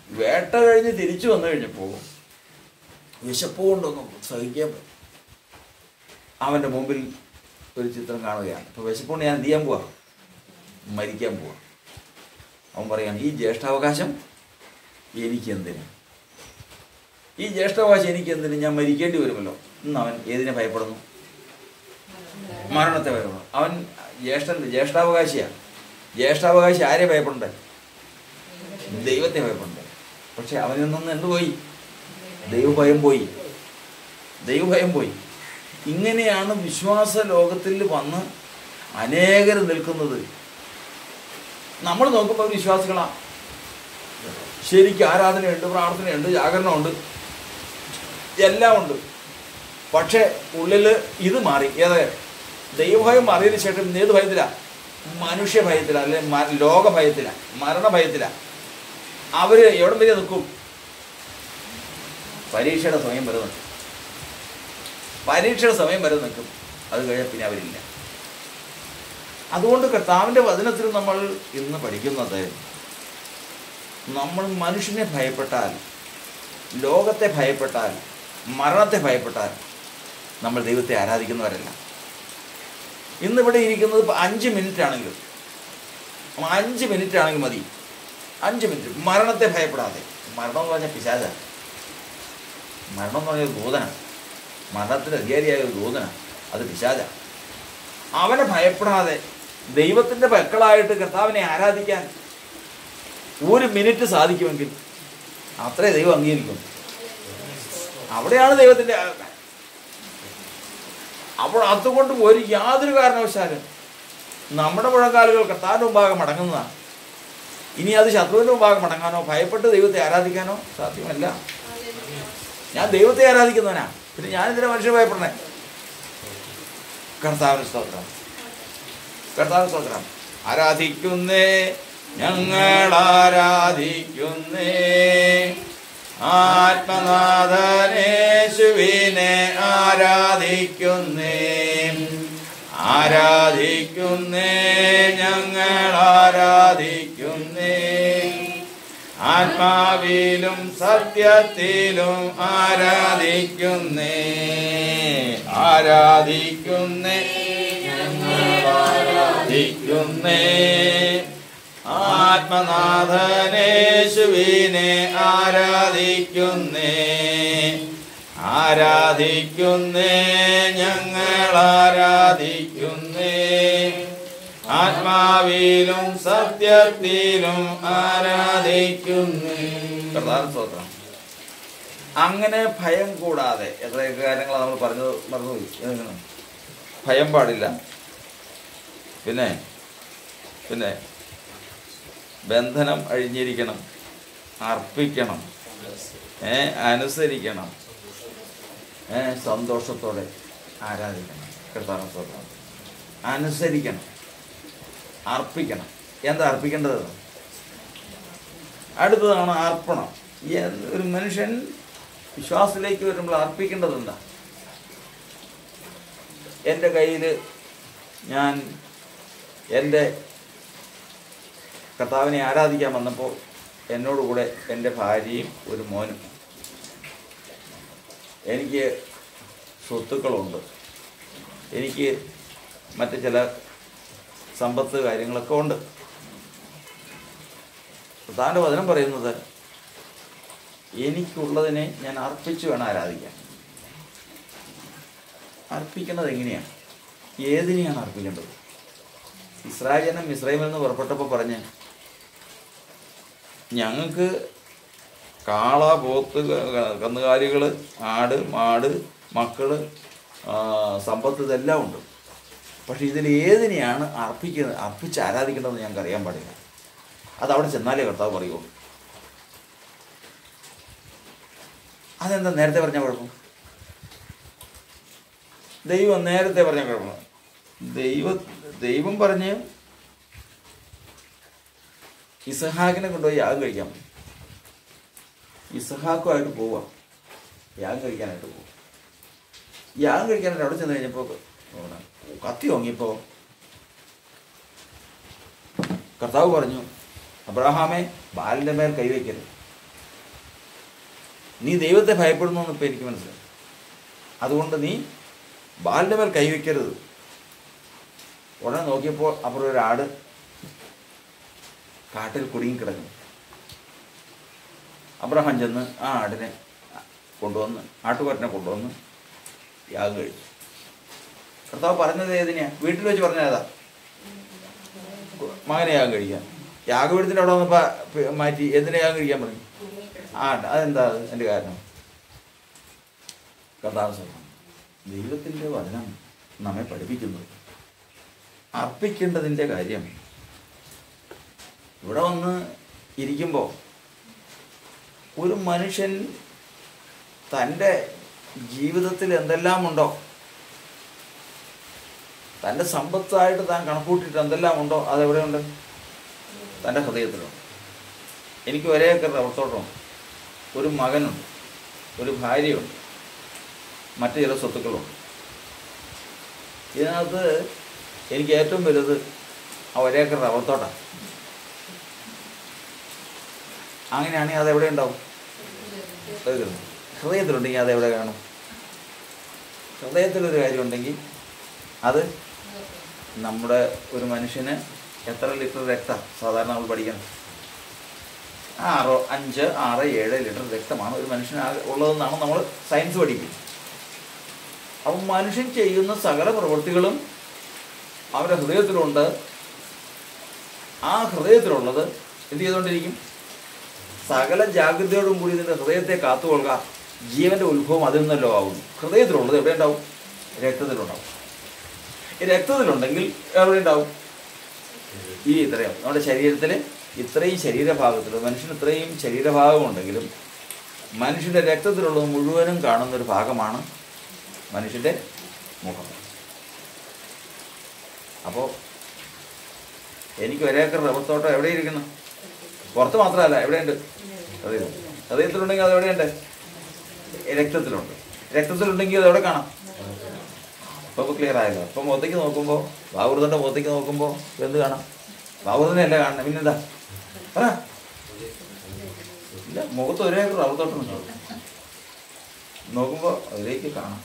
വേട്ട കഴിഞ്ഞ് തിരിച്ചു വന്നു കഴിഞ്ഞപ്പോൾ വിശപ്പ് കൊണ്ടൊന്നും സഹിക്കാൻ പറ്റും. അവൻ്റെ മുമ്പിൽ ഒരു ചിത്രം കാണുകയാണ്. അപ്പോൾ വിശപ്പുകൊണ്ട് ഞാൻ എന്ത് ചെയ്യാൻ പോവാ? മരിക്കാൻ പോവാ. അവൻ പറയാണ്, ഈ ജ്യേഷ്ഠാവകാശം എനിക്കെന്തിന്? ഈ ജ്യേഷ്ഠാവകാശം എനിക്കെന്തിന്? ഞാൻ മരിക്കേണ്ടി വരുമല്ലോ. ഇന്ന് അവൻ ഏതിനെ ഭയപ്പെടുന്നു? മരണത്തെ ഭയപ്പെടുന്നു. അവൻ ജ്യേഷ്ഠൻ്റെ ജ്യേഷ്ഠാവകാശിയാണ്. ജ്യേഷ്ഠാവകാശി ആരെ ഭയപ്പെടണ്ടേ? ദൈവത്തെ ഭയപ്പെടണ്ടേ? പക്ഷെ അവനിൽ നിന്ന് എന്ത് പോയി? ദൈവഭയം പോയി. ദൈവഭയം പോയി. ഇങ്ങനെയാണ് വിശ്വാസ ലോകത്തിൽ വന്ന് അനേകർ നിൽക്കുന്നത്. നമ്മൾ നോക്കുമ്പോൾ വിശ്വാസികളാണ്. ശരിക്കും ആരാധനയുണ്ട്, പ്രാർത്ഥനയുണ്ട്, ജാഗരണമുണ്ട്, എല്ലാം ഉണ്ട്. പക്ഷെ ഉള്ളിൽ ഇത് മാറി. ഏത്? ദൈവഭയം മാറിയതിന് ശേഷം ഏത് ഭയത്തിലാണ്? മനുഷ്യ ഭയത്തിലാണ്, അല്ലെങ്കിൽ ലോക ഭയത്തിലാണ്, മരണ ഭയത്തിലാണ്. അവർ എവിടെ വരെ നിൽക്കും? പരീക്ഷയുടെ സമയം വരെ നിൽക്കും. പരീക്ഷയുടെ സമയം വരെ നിൽക്കും. അത് കഴിഞ്ഞാൽ പിന്നെ അവരില്ല. അതുകൊണ്ട് കർത്താവിൻ്റെ വചനത്തിൽ നമ്മൾ ഇന്ന് പഠിക്കുന്നത്, നമ്മൾ മനുഷ്യനെ ഭയപ്പെട്ടാൽ, ലോകത്തെ ഭയപ്പെട്ടാൽ, മരണത്തെ ഭയപ്പെട്ടാൽ നമ്മൾ ദൈവത്തെ ആരാധിക്കുന്നവരല്ല. ഇന്നിവിടെ ഇരിക്കുന്നത് ഇപ്പോൾ അഞ്ച് മിനിറ്റ് ആണെങ്കിലും അഞ്ച് മിനിറ്റ് ആണെങ്കിൽ മതി. അഞ്ച് മിനിറ്റ് മരണത്തെ ഭയപ്പെടാതെ. മരണം എന്ന് പറഞ്ഞാൽ പിശാചാണ്. മരണം എന്ന് പറഞ്ഞാൽ ദൂതനാണ്. മരണത്തിൻ്റെ അധികാരിയായ ഒരു ദൂതനാണ്. അത് പിശാചാണ്. അവനെ ഭയപ്പെടാതെ ദൈവത്തിൻ്റെ മക്കളായിട്ട് കർത്താവിനെ ആരാധിക്കാൻ ഒരു മിനിറ്റ് സാധിക്കുമെങ്കിൽ അത്രേ ദൈവം അംഗീകരിക്കും. അവിടെയാണ് ദൈവത്തിൻ്റെ. അപ്പോൾ അതുകൊണ്ട് ഒരു യാതൊരു കാരണവശാലും നമ്മുടെ മുഴങ്കാലുകൾ കർത്താവിൻ്റെ മുമ്പാകെ മടങ്ങുന്നതാണ്. ഇനി അത് ശത്രുവിൻ്റെ മുമ്പാകെ മടങ്ങാനോ ഭയപ്പെട്ട് ദൈവത്തെ ആരാധിക്കാനോ സാധ്യമല്ല. ഞാൻ ദൈവത്തെ ആരാധിക്കുന്നവനാ, പിന്നെ ഞാനിതിനെ മനുഷ്യരെ ഭയപ്പെടണേ? കർത്താവിന് സ്തോത്രം, കർത്താവിന് സ്തോത്രം. ആരാധിക്കുന്നേ, ഞങ്ങൾ ആരാധിക്കുന്നേ ആത്മനാഥനേശുവിനെ ആരാധിക്കുന്നേ, ആരാധിക്കുന്നേ, ഞങ്ങൾ ആരാധിക്കുന്നേ ആത്മാവിലും സത്യത്തിലും ആരാധിക്കുന്നേ, ആരാധിക്കുന്നേ, ഞങ്ങൾ ആരാധിക്കുന്നേ ആത്മനാഥനേശുവിനെ ആരാധിക്കുന്നേ, ആരാധിക്കുന്നേ, ഞങ്ങൾ ആരാധിക്കുന്നേ ആത്മാവിലും സത്യത്തിലും ആരാധിക്കുന്നേ. സ്തോത്രം. അങ്ങനെ ഭയം കൂടാതെ എത്ര കാര്യങ്ങളാണ് നമ്മൾ പറഞ്ഞത്, മറന്നുപോയി. ഭയം പാടില്ല. പിന്നെ പിന്നെ ബന്ധനം അഴിഞ്ഞിരിക്കണം, അർപ്പിക്കണം, ഏ അനുസരിക്കണം, ഏ സന്തോഷത്തോടെ ആരാധിക്കണം. കർത്താവിനെ സ്തോത്രം. അനുസരിക്കണം, അർപ്പിക്കണം. എന്താ അർപ്പിക്കേണ്ടത്? അടുത്തതാണ് അർപ്പണം. ഒരു മനുഷ്യൻ വിശ്വാസത്തിലേക്ക് വരുമ്പോൾ അർപ്പിക്കേണ്ടത് എന്താ? എൻ്റെ കയ്യിൽ ഞാൻ എൻ്റെ കർത്താവിനെ ആരാധിക്കാൻ വന്നപ്പോൾ എന്നോടുകൂടെ എൻ്റെ ഭാര്യയും ഒരു മോനും. എനിക്ക് സ്വത്തുക്കളുണ്ട്, എനിക്ക് മറ്റ് ചില സമ്പത്ത് കാര്യങ്ങളൊക്കെ ഉണ്ട്. കർത്താവിൻ്റെ വചനം പറയുന്നത് എനിക്കുള്ളതിനെ ഞാൻ അർപ്പിച്ചു വേണം ആരാധിക്കാൻ. അർപ്പിക്കേണ്ടത് എങ്ങനെയാണ്? ഏതിനെയാണ് അർപ്പിക്കേണ്ടത്? ഇസ്രായേൽ ജനം മിസ്രൈമിൽ നിന്ന് പുറപ്പെട്ടപ്പോൾ പറഞ്ഞ്, ഞങ്ങൾക്ക് കാള, പോത്ത്, കന്നുകാലികൾ, ആട്, മാട്, മക്കൾ, സമ്പത്ത് ഇതെല്ലാം ഉണ്ട്. പക്ഷെ ഇതിൽ ഏതിനെയാണ് അർപ്പിക്കുന്നത്, അർപ്പിച്ച് ആരാധിക്കേണ്ടതെന്ന് ഞങ്ങൾക്ക് അറിയാൻ പാടില്ല. അതവിടെ ചെന്നാലേ കർത്താവ് പറയുള്ളൂ. അതെന്താ നേരത്തെ പറഞ്ഞ കുഴപ്പം? ദൈവം നേരത്തെ പറഞ്ഞ കുഴപ്പം. ദൈവ ദൈവം പറഞ്ഞ് ഇസഹാക്കിനെ കൊണ്ടുപോയി യാഗം കഴിക്കാം. ഇസഹാക്കുമായിട്ട് പോവാം, യാഗം കഴിക്കാനായിട്ട് പോവാം. യാഗം കഴിക്കാനായിട്ട് അവിടെ ചെന്ന് കഴിഞ്ഞപ്പോൾ കത്തി വാങ്ങിയപ്പോൾ കർത്താവ് പറഞ്ഞു, അബ്രഹാമേ ബാലിൻ്റെ മേൽ കൈവയ്ക്കരുത്, നീ ദൈവത്തെ ഭയപ്പെടുന്നു എന്ന് ഇപ്പം എനിക്ക് മനസ്സിലായി. അതുകൊണ്ട് നീ ബാലിൻ്റെ മേൽ കൈവയ്ക്കരുത്. ഉടനെ നോക്കിയപ്പോൾ അപ്പുറം ഒരാട് കാട്ടിൽ കുടുങ്ങി കിടക്കുന്നു. അബ്രഹാം ചെന്ന് ആ ആടിനെ കൊണ്ടുവന്ന് ആട്ടുകാരനെ കൊണ്ടുവന്ന് യാഗം കഴിച്ചു. കർത്താവ് പറഞ്ഞത് ഏതിനെയാ? വീട്ടിൽ വെച്ച് പറഞ്ഞതാ, മകനെ യാഗം കഴിക്കാൻ. യാഗപീഠത്തിൻ്റെ അവിടെ വന്നപ്പോൾ മാറ്റി എന്തിനെ യാഗം കഴിക്കാൻ പറഞ്ഞു? ആ അതെന്താ എൻ്റെ കാരണം? കർത്താവ് പറഞ്ഞു, ദൈവത്തിൻ്റെ വചനം നമ്മെ പഠിപ്പിക്കുന്നത് അർപ്പിക്കേണ്ടതിൻ്റെ കാര്യം. ഇവിടെ വന്ന് ഇരിക്കുമ്പോൾ ഒരു മനുഷ്യൻ തൻ്റെ ജീവിതത്തിൽ എന്തെല്ലാം ഉണ്ടോ, തൻ്റെ സമ്പത്തായിട്ട് താൻ കണക്കൂട്ടിയിട്ട് എന്തെല്ലാം ഉണ്ടോ അതെവിടെയുണ്ട്? തൻ്റെ ഹൃദയത്തിലുണ്ട്. എനിക്ക് ഒരേ ഏക്കർ റബ്ബർത്തോട്ടമുണ്ട്, ഒരു മകനുണ്ട്, ഒരു ഭാര്യയുണ്ട്, മറ്റു ചില സ്വത്തുക്കളുണ്ട്. ഇതിനകത്ത് എനിക്ക് ഏറ്റവും വലുത് ആ ഒരേക്കർ റബ്ബർത്തോട്ടമാണ്. അങ്ങനെയാണെങ്കിൽ അതെവിടെ ഉണ്ടാവും? ഹൃദയത്തിലുണ്ട്. ഹൃദയത്തിലുണ്ടെങ്കിൽ അതെവിടെ കാണും? ഹൃദയത്തിലൊരു കാര്യമുണ്ടെങ്കിൽ അത് നമ്മുടെ ഒരു മനുഷ്യന് എത്ര ലിറ്റർ രക്തം സാധാരണ നമ്മൾ പഠിക്കണം? ആറോ അഞ്ച് ആറ് ഏഴ് ലിറ്റർ രക്തമാണ് ഒരു മനുഷ്യന് ഉള്ളതെന്നാണ് നമ്മൾ സയൻസ് പഠിക്കുന്നത്. അപ്പം മനുഷ്യൻ ചെയ്യുന്ന സകല പ്രവൃത്തികളും അവരുടെ ഹൃദയത്തിലുണ്ട്. ആ ഹൃദയത്തിലുള്ളത് എന്ത് ചെയ്തുകൊണ്ടിരിക്കും? സകല ജാഗ്രതയോടും കൂടി ഇതിൻ്റെ ഹൃദയത്തെ കാത്തുകൊള്ളുക. ജീവൻ്റെ ഉത്ഭവം അതിൽ നിന്നല്ലോ ആവുന്നു. ഹൃദയത്തിലുള്ളത് എവിടെ ഉണ്ടാവും? രക്തത്തിലുണ്ടാവും. ഈ രക്തത്തിലുണ്ടെങ്കിൽ എവിടെ ഉണ്ടാവും? ഈ ഇത്രയും നമ്മുടെ ശരീരത്തിൽ ഇത്രയും ശരീരഭാഗത്തിൽ മനുഷ്യന് ഇത്രയും ശരീരഭാഗമുണ്ടെങ്കിലും മനുഷ്യൻ്റെ രക്തത്തിലുള്ളത് മുഴുവനും കാണുന്നൊരു ഭാഗമാണ് മനുഷ്യൻ്റെ മുഖം. അപ്പോൾ എനിക്ക് ഒരേക്കർ റബ്ബർ തോട്ടം എവിടെ ഇരിക്കുന്നു? പുറത്ത് മാത്രമല്ല, എവിടെയുണ്ട്? ഹൃദയത്തിൽ. ഹൃദയത്തിലുണ്ടെങ്കിൽ അത് എവിടെയുണ്ട്? രക്തത്തിലുണ്ട്. രക്തത്തിലുണ്ടെങ്കിൽ അത് എവിടെ കാണാം? അപ്പോൾ ക്ലിയർ ആയല്ലോ. അപ്പോൾ മുഖത്തേക്ക് നോക്കുമ്പോൾ, ബാബുർദൻ്റെ മുഖത്തേക്ക് നോക്കുമ്പോൾ എന്ത് കാണാം? ബാബുർദനെ അല്ല കാണണം, പിന്നെന്താ? പറ. ഇല്ല, മുഖത്ത് ഒരേ റബ്ബർ തോട്ടം നോക്കുമ്പോൾ അതിലേക്ക് കാണാം.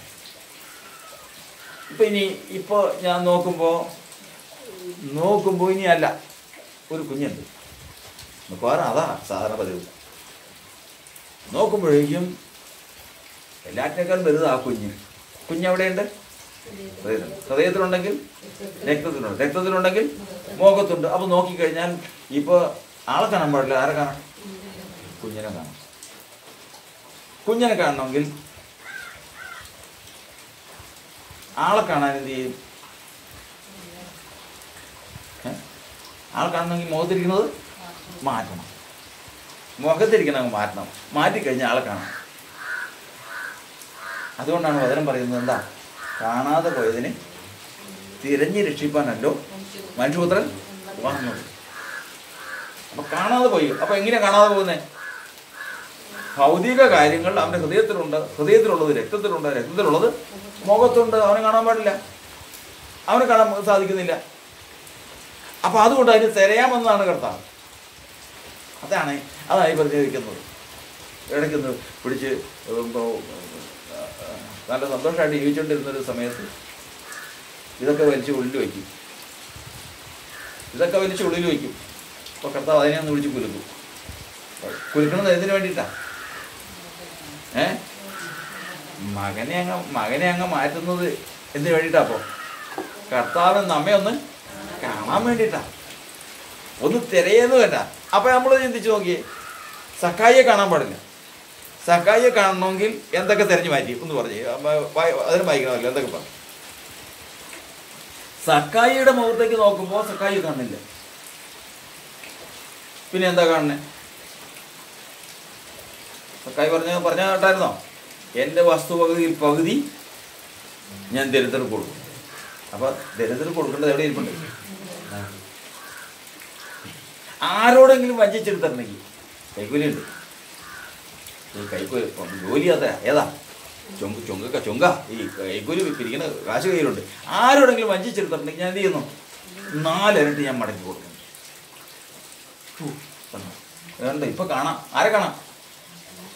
ഇപ്പം ഇനി ഇപ്പോൾ ഞാൻ നോക്കുമ്പോൾ നോക്കുമ്പോൾ ഇനി അല്ല, ഒരു കുഞ്ഞുണ്ട് മിക്കവാറും അതാ സാധാരണ പതിവ്. നോക്കുമ്പോഴേക്കും എല്ലാറ്റിനേക്കാളും വലുത് ആ കുഞ്ഞ്. കുഞ്ഞെവിടെയുണ്ട്? ഹൃദയത്തിൽ. ഹൃദയത്തിലുണ്ടെങ്കിൽ രക്തത്തിലുണ്ട്, രക്തത്തിലുണ്ടെങ്കിൽ മുഖത്തുണ്ട്. അപ്പോൾ നോക്കിക്കഴിഞ്ഞാൽ ഇപ്പോൾ ആളെ കാണാൻ പാടില്ല, ആരെ കാണാം? കുഞ്ഞിനെ കാണാം. കുഞ്ഞിനെ കാണണമെങ്കിൽ ആളെ കാണാൻ എന്ത് ചെയ്യും? ആളെ കാണണമെങ്കിൽ മുഖത്തിരിക്കുന്നത് മാറ്റണം, മുഖത്തിരിക്കണം മാറ്റണം. മാറ്റിക്കഴിഞ്ഞാൽ ആളെ കാണാം. അതുകൊണ്ടാണ് വചനം പറയുന്നത് എന്താ? കാണാതെ പോയതിനെ തിരഞ്ഞു രക്ഷിപ്പാനല്ലോ മനുഷ്യപുത്രൻ വന്നത്. അപ്പൊ കാണാതെ പോയി. അപ്പൊ എങ്ങനെയാ കാണാതെ പോകുന്നത്? ഭൗതിക കാര്യങ്ങൾ അവന്റെ ഹൃദയത്തിലുണ്ട്. ഹൃദയത്തിലുള്ളത് രക്തത്തിലുണ്ട്, രക്തത്തിലുള്ളത് മുഖത്തുണ്ട്. അവനെ കാണാൻ പാടില്ല, അവനെ കാണാൻ സാധിക്കുന്നില്ല. അപ്പൊ അതുകൊണ്ട് അതിന് തിരയാമെന്നാണ് കർത്താവ്. അതാണ് അതായി പ്രതികരിക്കുന്നത്. ഇടയ്ക്കൊന്ന് പിടിച്ച് നല്ല സന്തോഷമായിട്ട് ജീവിച്ചുകൊണ്ടിരുന്നൊരു സമയത്ത് ഇതൊക്കെ വലിച്ച് ഉള്ളിൽ വയ്ക്കും, ഇതൊക്കെ വലിച്ച് ഉള്ളിൽ വയ്ക്കും. അപ്പോൾ കർത്താവ് അതിനെ ഒന്ന് വിളിച്ച് കുലുക്കും. കുലുക്കണത് എന്തിനു വേണ്ടിയിട്ടാ? ഏ മകനെ അങ്ങ് മകനെ അങ്ങ് മാറ്റുന്നത് എന്തിനു വേണ്ടിയിട്ടാ? അപ്പോൾ കർത്താവ് നമ്മെ ഒന്ന് കാണാൻ വേണ്ടിയിട്ടാ, ഒന്ന് തിരയെന്ന് വേണ്ട. അപ്പം നമ്മൾ ചിന്തിച്ച് നോക്കിയേ, സക്കായിയെ കാണാൻ പാടില്ല. സക്കായിയെ കാണണമെങ്കിൽ എന്തൊക്കെ തിരഞ്ഞു മാറ്റി ഒന്ന് പറഞ്ഞേ, അതിന് വായിക്കണമല്ലോ. എന്തൊക്കെ പറഞ്ഞു? സക്കായിയുടെ മുഖത്തേക്ക് നോക്കുമ്പോൾ സക്കായി കാണുന്നില്ല. പിന്നെ എന്താ കാണുന്നത്? സക്കായി പറഞ്ഞ പറഞ്ഞ കേട്ടായിരുന്നോ? എൻ്റെ വസ്തുപകുതിയിൽ പകുതി ഞാൻ ദരിദ്രർക്ക് കൊടുക്കും. അപ്പൊ ദരിദ്രർക്ക് കൊടുക്കേണ്ടത് എവിടെ ഇരിപ്പുണ്ട്? ആരോടെങ്കിലും വഞ്ചിച്ചെടുത്തിട്ടുണ്ടെങ്കിൽ കൈക്കൂലിയുണ്ട്. ഈ കൈക്കൂലി ജോലി അതാ ഏതാ? ചൊങ്ക ചൊങ്ക ചൊങ്ക ഈ കൈക്കൂലി പിരിക്കുന്ന കാശ് കയ്യിലുണ്ട്. ആരോടെങ്കിലും വഞ്ചിച്ചെടുത്തിട്ടുണ്ടെങ്കിൽ ഞാൻ എന്ത് ചെയ്യുന്നു? നാലിരട്ടി ഞാൻ മടക്കി കൊടുക്കുന്നു. വേണ്ട, ഇപ്പൊ കാണാം. ആരെ കാണാം?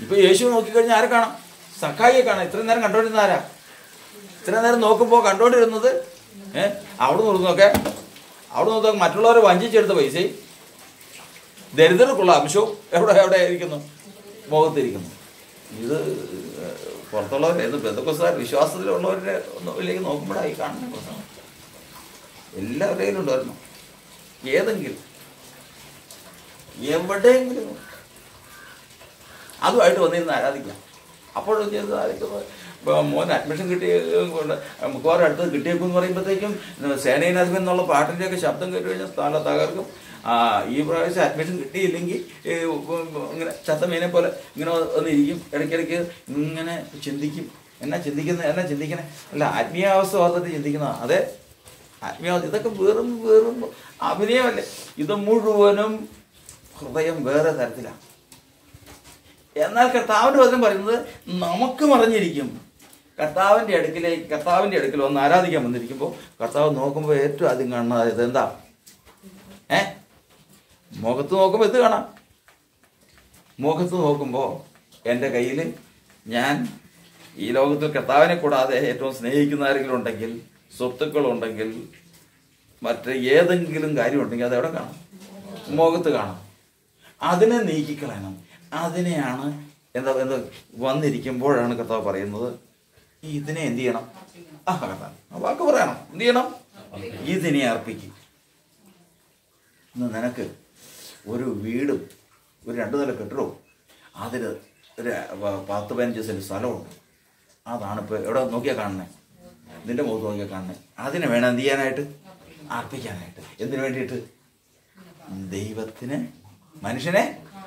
ഇപ്പൊ യേശു നോക്കിക്കഴിഞ്ഞാൽ ആരെ കാണാം? സഖായിയെ കാണാം. ഇത്രയും നേരം കണ്ടോണ്ടിരുന്ന ആരാ? ഇത്രയും നേരം നോക്കുമ്പോൾ കണ്ടോണ്ടിരുന്നത് ഏഹ് അവിടെ നോക്കുന്നൊക്കെ അവിടെ നോക്കുക മറ്റുള്ളവരെ വഞ്ചിച്ചെടുത്ത പൈസയും ദരിദ്രർക്കുള്ള അംശവും എവിടെ എവിടെ ഇരിക്കുന്നു? മുഖത്തിരിക്കുന്നു. ഇത് പുറത്തുള്ളവർ എന്ന് ബന്ധുക്കോസ്താർ വിശ്വാസത്തിലുള്ളവരുടെ ഒന്നിലേക്ക് നോക്കുമ്പോഴായി കാണുന്ന പ്രശ്നം. എല്ലാവരുടെയും ഉണ്ടായിരുന്നു. ഏതെങ്കിലും എവിടെയെങ്കിലും അതുമായിട്ട് വന്നിരുന്ന് ആരാധിക്കാം. അപ്പോഴും ചെയ്ത് ആരാധിക്കുന്നത് മോൻ അഡ്മിഷൻ കിട്ടിയ മിക്കവാറും അടുത്തത് കിട്ടിയേക്കെന്ന് പറയുമ്പോഴത്തേക്കും സേനയിനധികം എന്നുള്ള പാട്ടിൻ്റെയൊക്കെ ശബ്ദം കേട്ട് കഴിഞ്ഞാൽ സ്ഥല തകർക്കും. ഈ പ്രാവശ്യം അഡ്മിഷൻ കിട്ടിയില്ലെങ്കിൽ ഇങ്ങനെ ചത്തമീനെ പോലെ ഇങ്ങനെ വന്നിരിക്കും. ഇടയ്ക്കിടയ്ക്ക് ഇങ്ങനെ ചിന്തിക്കും. എന്നാ ചിന്തിക്കുന്നത് എന്നാ ചിന്തിക്കണേ അല്ല ആത്മീയാവസ്ഥ ഓർത്തിട്ട് ചിന്തിക്കുന്നതാണ്. അതെ ആത്മീയാവസ്ഥ. ഇതൊക്കെ വെറും വെറും അഭിനയമല്ലേ. ഇത് മുഴുവനും ഹൃദയം വേറെ തരത്തിലാണ്. എന്നാൽ കർത്താവിൻ്റെ വചനം പറയുന്നത് നമുക്ക് മറിഞ്ഞിരിക്കും. കർത്താവിൻ്റെ അടുക്കിലേക്ക് കർത്താവിൻ്റെ അടുക്കൽ വന്ന് ആരാധിക്കാൻ വന്നിരിക്കുമ്പോൾ കർത്താവ് നോക്കുമ്പോൾ ഏറ്റവും ആദ്യം കാണുന്നത് ഇതെന്താ? ഏ മുഖത്ത് നോക്കുമ്പോൾ ഇത് കാണാം. മുഖത്ത് നോക്കുമ്പോൾ എൻ്റെ കയ്യിൽ ഞാൻ ഈ ലോകത്തിൽ കർത്താവിനെ കൂടാതെ ഏറ്റവും സ്നേഹിക്കുന്ന ആരെങ്കിലും ഉണ്ടെങ്കിൽ, സ്വത്തുക്കളുണ്ടെങ്കിൽ, മറ്റേ ഏതെങ്കിലും കാര്യമുണ്ടെങ്കിൽ അതെവിടെ കാണാം? മുഖത്ത് കാണാം. അതിനെ നീക്കിക്കളയണം. അതിനെയാണ് എന്താ എന്താ വന്നിരിക്കുമ്പോഴാണ് കർത്താവ് പറയുന്നത് ഇതിനെ എന്ത് ചെയ്യണം? ആ കർത്താവ് വാക്ക് പറയണം. എന്ത് ചെയ്യണം? ഇതിനെ അർപ്പിക്കും. ഇന്ന് നിനക്ക് ഒരു വീടും ഒരു രണ്ടു നില കെട്ടിടവും അതിൽ ഒരു പത്ത് പതിനഞ്ച് സെൻറ്റ് സ്ഥലമുണ്ട്. അതാണ് ഇപ്പോൾ എവിടെ നോക്കിയാൽ കാണുന്നത്? നിന്റെ മുഖത്ത് നോക്കിയാൽ കാണുന്നത്. അതിനെ വേണം എന്ത് ചെയ്യാനായിട്ട്? അർപ്പിക്കാനായിട്ട്. എന്തിനു വേണ്ടിയിട്ട്? ദൈവത്തിന് മനുഷ്യനെ.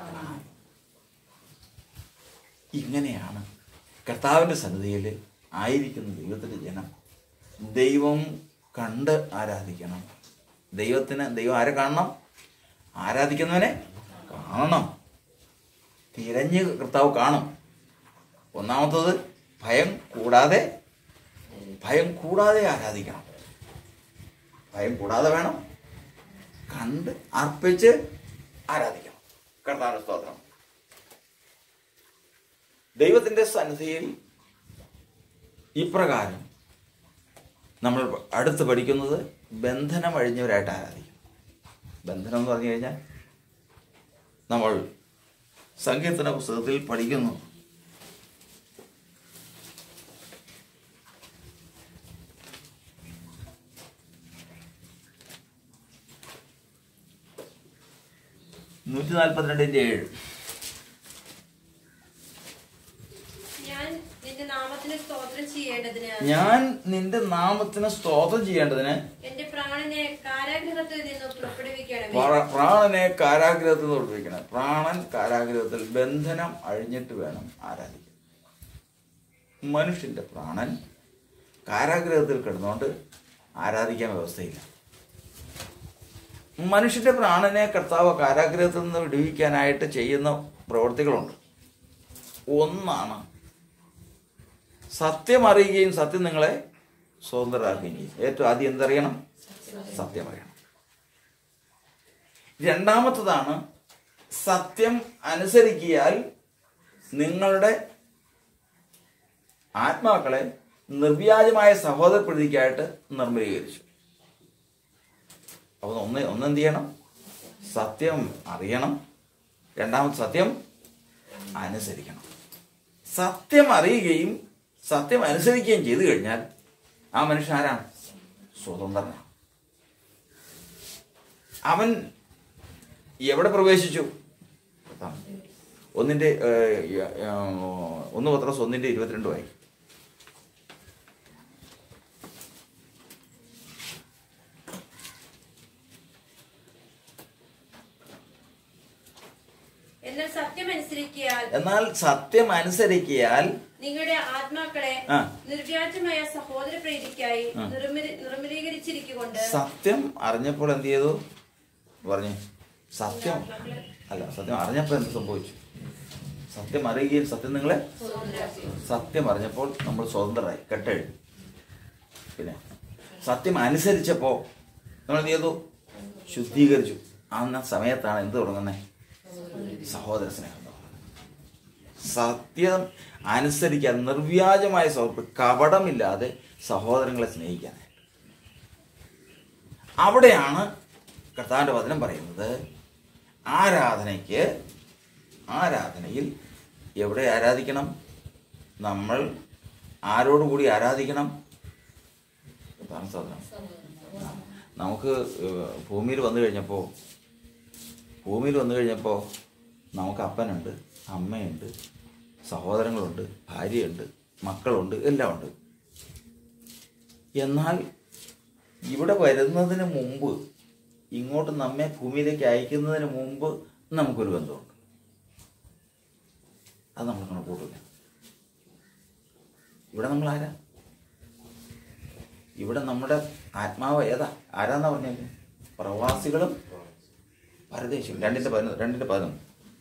ഇങ്ങനെയാണ് കർത്താവിൻ്റെ സന്നിധിയിൽ ആയിരിക്കുന്ന ദൈവത്തിൻ്റെ ജനം. ദൈവം കണ്ട് ആരാധിക്കണം. ദൈവത്തിന് ദൈവം ആരെ കാണണം? ആരാധിക്കുന്നവനെ കാണണം. തിരഞ്ഞ് കർത്താവ് കാണും. ഒന്നാമത്തത് ഭയം കൂടാതെ ഭയം കൂടാതെ ആരാധിക്കണം. ഭയം കൂടാതെ വേണം. കണ്ട് അർപ്പിച്ച് ആരാധിക്കണം. കർത്താവിന്റെ സ്തോത്രം. ദൈവത്തിൻ്റെ സന്നിധിയിൽ ഇപ്രകാരം നമ്മൾ അടുത്ത് പഠിക്കുന്നത് ബന്ധനം അഴിഞ്ഞവരായിട്ട് ആരാധിക്കും. ബന്ധനം എന്ന് പറഞ്ഞു കഴിഞ്ഞാൽ നമ്മൾ സങ്കീർത്തന പുസ്തകത്തിൽ പഠിക്കുന്നു. നൂറ്റി നാൽപ്പത്തിരണ്ടിന്റെ ഏഴ്. ഞാൻ നിന്റെ നാമത്തിന് സ്തോത്രം ചെയ്യേണ്ടതിന് എന്റെ പ്രാണനെ കാരാഗ്രഹത്തിൽ നിന്ന് പുറപ്പെടുവിക്കണമേ. പ്രാണനെ കാരാഗ്രഹത്തിൽ നിന്ന് പുറപ്പെടുവിക്കണം. പ്രാണൻ കാരാഗ്രഹത്തിൽ, ബന്ധനം അഴിഞ്ഞിട്ട് വേണം ആരാധിക്കാൻ. മനുഷ്യന്റെ പ്രാണൻ കാരാഗ്രഹത്തിൽ കിടന്നുകൊണ്ട് ആരാധിക്കാൻ വ്യവസ്ഥയില്ല. മനുഷ്യന്റെ പ്രാണനെ കർത്താവ് കാരാഗ്രഹത്തിൽ നിന്ന് വിടുവിക്കാനായിട്ട് ചെയ്യുന്ന പ്രവൃത്തികളുണ്ട്. ഒന്നാണ് സത്യം അറിയുകയും സത്യം നിങ്ങളെ സ്വതന്ത്രരാക്കുകയും ചെയ്യും. ഏറ്റവും ആദ്യം എന്തറിയണം? സത്യം അറിയണം. രണ്ടാമത്തതാണ് സത്യം അനുസരിക്കിയാൽ നിങ്ങളുടെ ആത്മാക്കളെ നിർവ്യാജമായ സഹോദരപ്രതിക്കായിട്ട് നിർമ്മലീകരിച്ചു. അപ്പോൾ ഒന്ന് ഒന്നെന്ത് ചെയ്യണം? സത്യം അറിയണം. രണ്ടാമത് സത്യം അനുസരിക്കണം. സത്യം അറിയുകയും സത്യം അനുസരിക്കുകയും ചെയ്തു കഴിഞ്ഞാൽ ആ മനുഷ്യൻ ആരാണ്? സ്വതന്ത്രനാണ്. അവൻ എവിടെ പ്രവേശിച്ചു? ഒന്നിന്റെ ഒന്ന് പത്രോസ് ഒന്നിന്റെ ഇരുപത്തിരണ്ട് വായി. എന്നാൽ സത്യം അനുസരിക്കിയാൽ എന്നാൽ സത്യം അനുസരിക്കിയാൽ നിങ്ങളുടെ ആത്മാക്കളെ നിർവ്യാജമായ സഹോദര പ്രീതിക്കായി നിർമ്മലീകരിച്ചിരിക്കൊണ്ട്. സത്യം അറിഞ്ഞപ്പോൾ എന്ത് ചെയ്തു? പറഞ്ഞു സത്യം അല്ല, സത്യം അറിഞ്ഞപ്പോൾ എന്ത് സംഭവിച്ചു? സത്യം അറിയുകയും സത്യം നിങ്ങളെ സത്യം അറിഞ്ഞപ്പോൾ നമ്മൾ സ്വതന്ത്രരായി, കെട്ടഴി. പിന്നെ സത്യം അനുസരിച്ചപ്പോ നമ്മൾ എന്ത് ചെയ്തു? ശുദ്ധീകരിച്ചു. ആ സമയത്താണ് എന്ത് തുടങ്ങുന്നത്? സഹോദര സ്നേഹം. സത്യം അനുസരിക്കാൻ, നിർവ്യാജമായ സൗഹൃദം, കപടമില്ലാതെ സഹോദരങ്ങളെ സ്നേഹിക്കാനായിട്ട്. അവിടെയാണ് കർത്താവിൻ്റെ വചനം പറയുന്നത്, ആരാധനയ്ക്ക് ആരാധനയിൽ എവിടെ ആരാധിക്കണം? നമ്മൾ ആരോടുകൂടി ആരാധിക്കണം? നമുക്ക് ഭൂമിയിൽ വന്നു കഴിഞ്ഞപ്പോൾ ഭൂമിയിൽ വന്നു കഴിഞ്ഞപ്പോൾ നമുക്ക് അപ്പനുണ്ട്, അമ്മയുണ്ട്, സഹോദരങ്ങളുണ്ട്, ഭാര്യയുണ്ട്, മക്കളുണ്ട്, എല്ലാം ഉണ്ട്. എന്നാൽ ഇവിടെ വരുന്നതിന് മുമ്പ്, ഇങ്ങോട്ട് നമ്മെ ഭൂമിയിലേക്ക് അയക്കുന്നതിന് മുമ്പ് നമുക്കൊരു ബന്ധമുണ്ട്. അത് നമ്മൾ കണക്കൂട്ടില്ല. ഇവിടെ നമ്മൾ ആരാ? ഇവിടെ നമ്മുടെ ആത്മാവ് ഏതാ? ആരാന്നാ പറഞ്ഞത്? പ്രവാസികളും പരദേശികളും. രണ്ടിന്റെ പതിനൊന്ന് രണ്ടിന്റെ പതിനൊന്ന്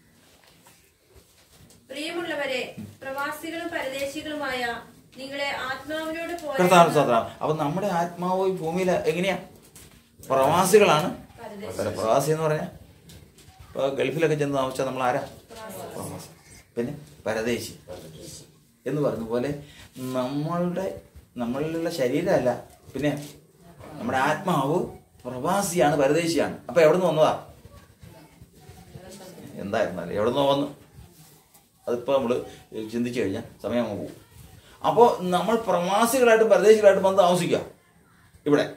പ്രിയമുള്ളവരെ, പ്രവാസികളും പരദേശികളുമായ നിങ്ങളെ ആത്മാവിനോട് കർത്താവ്. അപ്പൊ നമ്മുടെ ആത്മാവ് ഭൂമിയിൽ എങ്ങനെയാ? പ്രവാസികളാണ്. പ്രവാസി എന്ന് പറഞ്ഞാൽ ഇപ്പൊ ഗൾഫിലൊക്കെ ചെന്ന് താമസിച്ചാൽ നമ്മൾ ആരാ? പ്രവാസി. പിന്നെ പരദേശി എന്ന് പറഞ്ഞ പോലെ നമ്മളുടെ നമ്മളിലുള്ള ശരീരമല്ല, പിന്നെ നമ്മുടെ ആത്മാവ് പ്രവാസിയാണ്, പരദേശിയാണ്. അപ്പൊ എവിടെ നിന്ന് വന്നതാ? എന്തായിരുന്നാലും എവിടെ നിന്ന് വന്നു? അതിപ്പോൾ നമ്മൾ ചിന്തിച്ചു കഴിഞ്ഞാൽ സമയം പോകും. അപ്പോൾ നമ്മൾ പ്രവാസികളായിട്ടും പരദേശികളായിട്ടും വന്ന് താമസിക്കുക ഇവിടെ.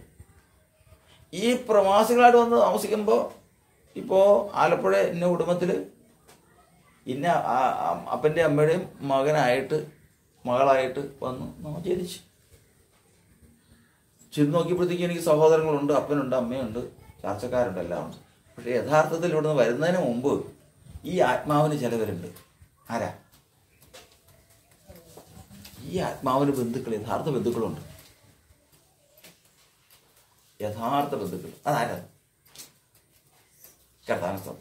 ഈ പ്രവാസികളായിട്ട് വന്ന് താമസിക്കുമ്പോൾ ഇപ്പോൾ ആലപ്പുഴ ഇന്ന കുടുംബത്തിൽ ഇന്ന അപ്പൻ്റെ അമ്മയുടെയും മകനായിട്ട് മകളായിട്ട് വന്നു നമ്മൾ ജനിച്ചു. ചെന്ന് നോക്കിയപ്പോഴത്തേക്കും എനിക്ക് സഹോദരങ്ങളുണ്ട്, അപ്പനുണ്ട്, അമ്മയുണ്ട്, ചാർച്ചക്കാരുണ്ട്, എല്ലാം ഉണ്ട്. പക്ഷെ യഥാർത്ഥത്തിൽ ഇവിടെ നിന്ന് വരുന്നതിന് മുമ്പ് ഈ ആത്മാവിന് ചിലവരുണ്ട്. ആരാ? ഈ ആത്മാവിന് ബന്ധുക്കൾ, യഥാർത്ഥ ബന്ധുക്കളുണ്ട്. യഥാർത്ഥ ബന്ധുക്കൾ അതാരാ? കർത്താവ്.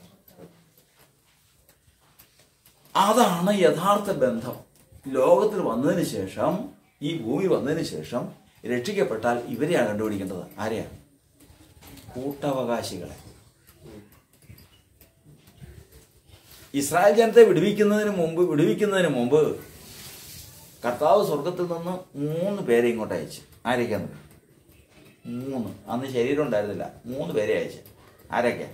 അതാണ് യഥാർത്ഥ ബന്ധം. ലോകത്തിൽ വന്നതിന് ശേഷം, ഈ ഭൂമി വന്നതിന് ശേഷം രക്ഷിക്കപ്പെട്ടാൽ ഇവരെയാണ് കണ്ടുപിടിക്കേണ്ടത്. ആരെയാ? കൂട്ടവകാശികളെ. ഇസ്രായേൽ ജനത്തെ വിടുവിക്കുന്നതിന് മുമ്പ് വിടുവിക്കുന്നതിന് മുമ്പ് കർത്താവ് സ്വർഗത്തിൽ നിന്ന് മൂന്ന് പേരെ ഇങ്ങോട്ട് അയച്ചു. ആരൊക്കെയാന്ന്? മൂന്ന്. അന്ന് ശരീരം ഉണ്ടായിരുന്നില്ല. മൂന്ന് പേരെ അയച്ചു. ആരൊക്കെ?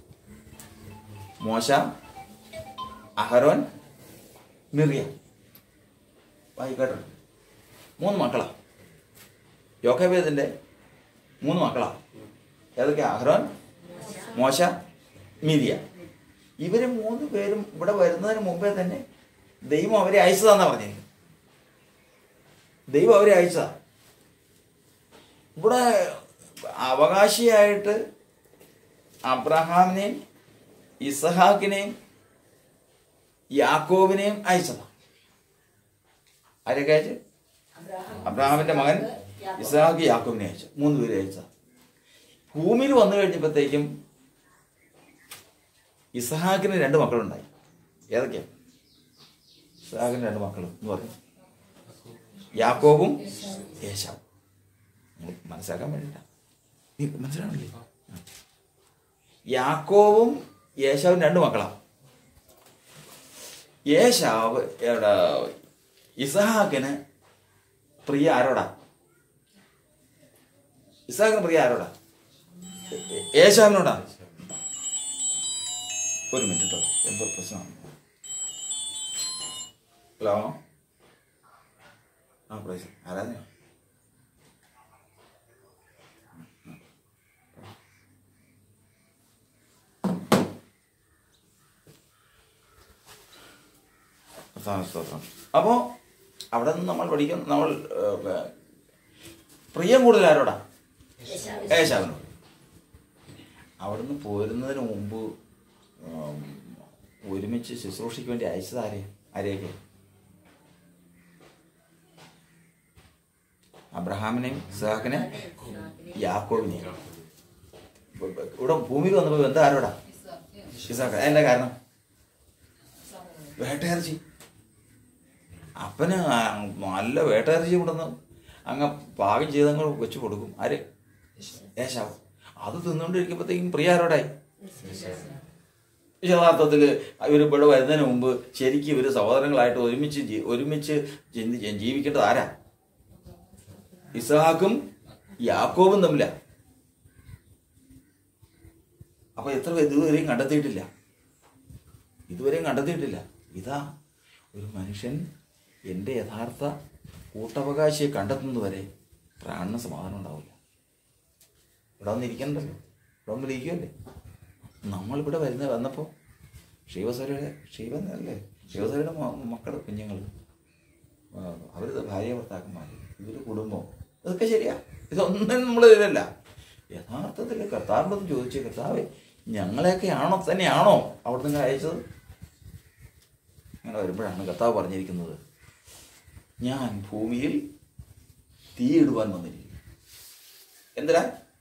മോശ, അഹരോൻ, മിറിയാം. വായിക്കട്ടെ. മൂന്ന് മക്കളാ. യോക്കേബേദിന്റെ മൂന്ന് മക്കളാ. ഏതൊക്കെയാ? അഹരോൻ, മോശ, മിരിയാം. ഇവര് മൂന്ന് പേരും ഇവിടെ വരുന്നതിന് മുമ്പേ തന്നെ ദൈവം അവരെ അയച്ചതാന്നാ പറഞ്ഞത്. ദൈവം അവരെ അയച്ചതാ. ഇവിടെ അവകാശിയായിട്ട് അബ്രഹാമിനെയും ഇസഹാക്കിനെയും യാക്കോബിനെയും അയച്ചതാ. ആരൊക്കെ അയച്ചു? അബ്രഹാമിന്റെ മകൻ ഇസഹാക്ക് യാക്കോബിനെ അയച്ചു. മൂന്ന് പേര് അയച്ചതാ. ഭൂമിയിൽ വന്നു കഴിഞ്ഞപ്പോഴത്തേക്കും ഇസഹാക്കിന് രണ്ട് മക്കളുണ്ടായി. ഏതൊക്കെയാ? ഇസഹാക്കിന് രണ്ട് മക്കളും എന്ന് പറഞ്ഞു, യാക്കോബും ഏശാവും. മനസ്സിലാക്കാൻ വേണ്ടിട്ടാ. മനസ്സിലാവില്ലേ? യാക്കോബും ഏശാവും രണ്ട് മക്കളാ. ഏശാവ് എവിടെ? ഇസഹാക്കിന് പ്രിയ ആരോടാ? ഇസഹാക്കിന് പ്രിയ ആരോടാ? ഏശാവിനോടാ. ഒരു മിനിറ്റ് കേട്ടോ, എന്തോ പ്രശ്നമാണ്. ഹലോ, ആ പ്രശ്നം ആരാധന. അപ്പോ അവിടെ നിന്ന് നമ്മൾ പഠിക്കും, നമ്മൾ പ്രിയം കൂടുതൽ ആരോടാ? ഏശാവിനോട്. അവിടെ നിന്ന് പോരുന്നതിന് മുമ്പ് ഒരുമിച്ച് ശുശ്രൂഷയ്ക്ക് വേണ്ടി അയച്ചത് ആരെ? ആരെയൊക്കെ? അബ്രഹാമിനെയും ഇസ്ഹാക്കിനെ യാക്കോബിനെയും. ഇവിടെ ഭൂമിയിൽ വന്നപ്പോൾ എന്താ ആരോടാ? ഇസ്ഹാക്ക്. എന്താ കാരണം? വേട്ടയിറച്ചി. അപ്പന് നല്ല വേട്ടയിറച്ചി കൊണ്ടുവന്ന് അങ്ങ് പാകം ചെയ്തങ്ങൾ വെച്ച് കൊടുക്കും. ആര്? ഏശാവ്. അത് തിന്നുകൊണ്ടിരിക്കുമ്പോഴത്തേക്കും പ്രിയ ആരോടായി? യഥാർത്ഥത്തിൽ ഇവർ ഇവിടെ വരുന്നതിന് മുമ്പ് ശരിക്കും ഇവർ സഹോദരങ്ങളായിട്ട് ഒരുമിച്ച് ഒരുമിച്ച് ചിന്തി ജീവിക്കേണ്ടത് ആരാ? ഇസ്ഹാക്കും യാക്കോബും തമ്മിലാ. അപ്പൊ എത്ര ഇതുവരെയും കണ്ടെത്തിയിട്ടില്ല, ഇതുവരെയും കണ്ടെത്തിയിട്ടില്ല. ഇതാ ഒരു മനുഷ്യൻ എൻ്റെ യഥാർത്ഥ കൂട്ടവകാശിയെ കണ്ടെത്തുന്നതുവരെ പ്രാണന സമാധാനം ഉണ്ടാവില്ല. ഇവിടെ വന്നിരിക്കണ്ടല്ലോ, ഇവിടെ വന്നിരിക്കുമല്ലേ. നമ്മളിവിടെ വരുന്ന വന്നപ്പോൾ ശിവസരയുടെ ശിവനല്ലേ ശിവസരയുടെ മക്കളുടെ കുഞ്ഞുങ്ങൾ, അവരിത് ഭാര്യ ഭർത്താക്കന്മാർ, ഇവര് കുടുംബം, ഇതൊക്കെ ശരിയാ. ഇതൊന്നും നമ്മൾ ഇതിലല്ല. യഥാർത്ഥത്തിൽ കർത്താവിനോട് ചോദിച്ചു, കർത്താവേ ഞങ്ങളെയൊക്കെ ആണോ തന്നെയാണോ അവിടെ നിന്ന് അയച്ചത്? അങ്ങനെ വരുമ്പോഴാണ് കർത്താവ് പറഞ്ഞിരിക്കുന്നത്, ഞാൻ ഭൂമിയിൽ തീയിടുവാൻ വന്നിരിക്കുന്നു. എന്തിനാ?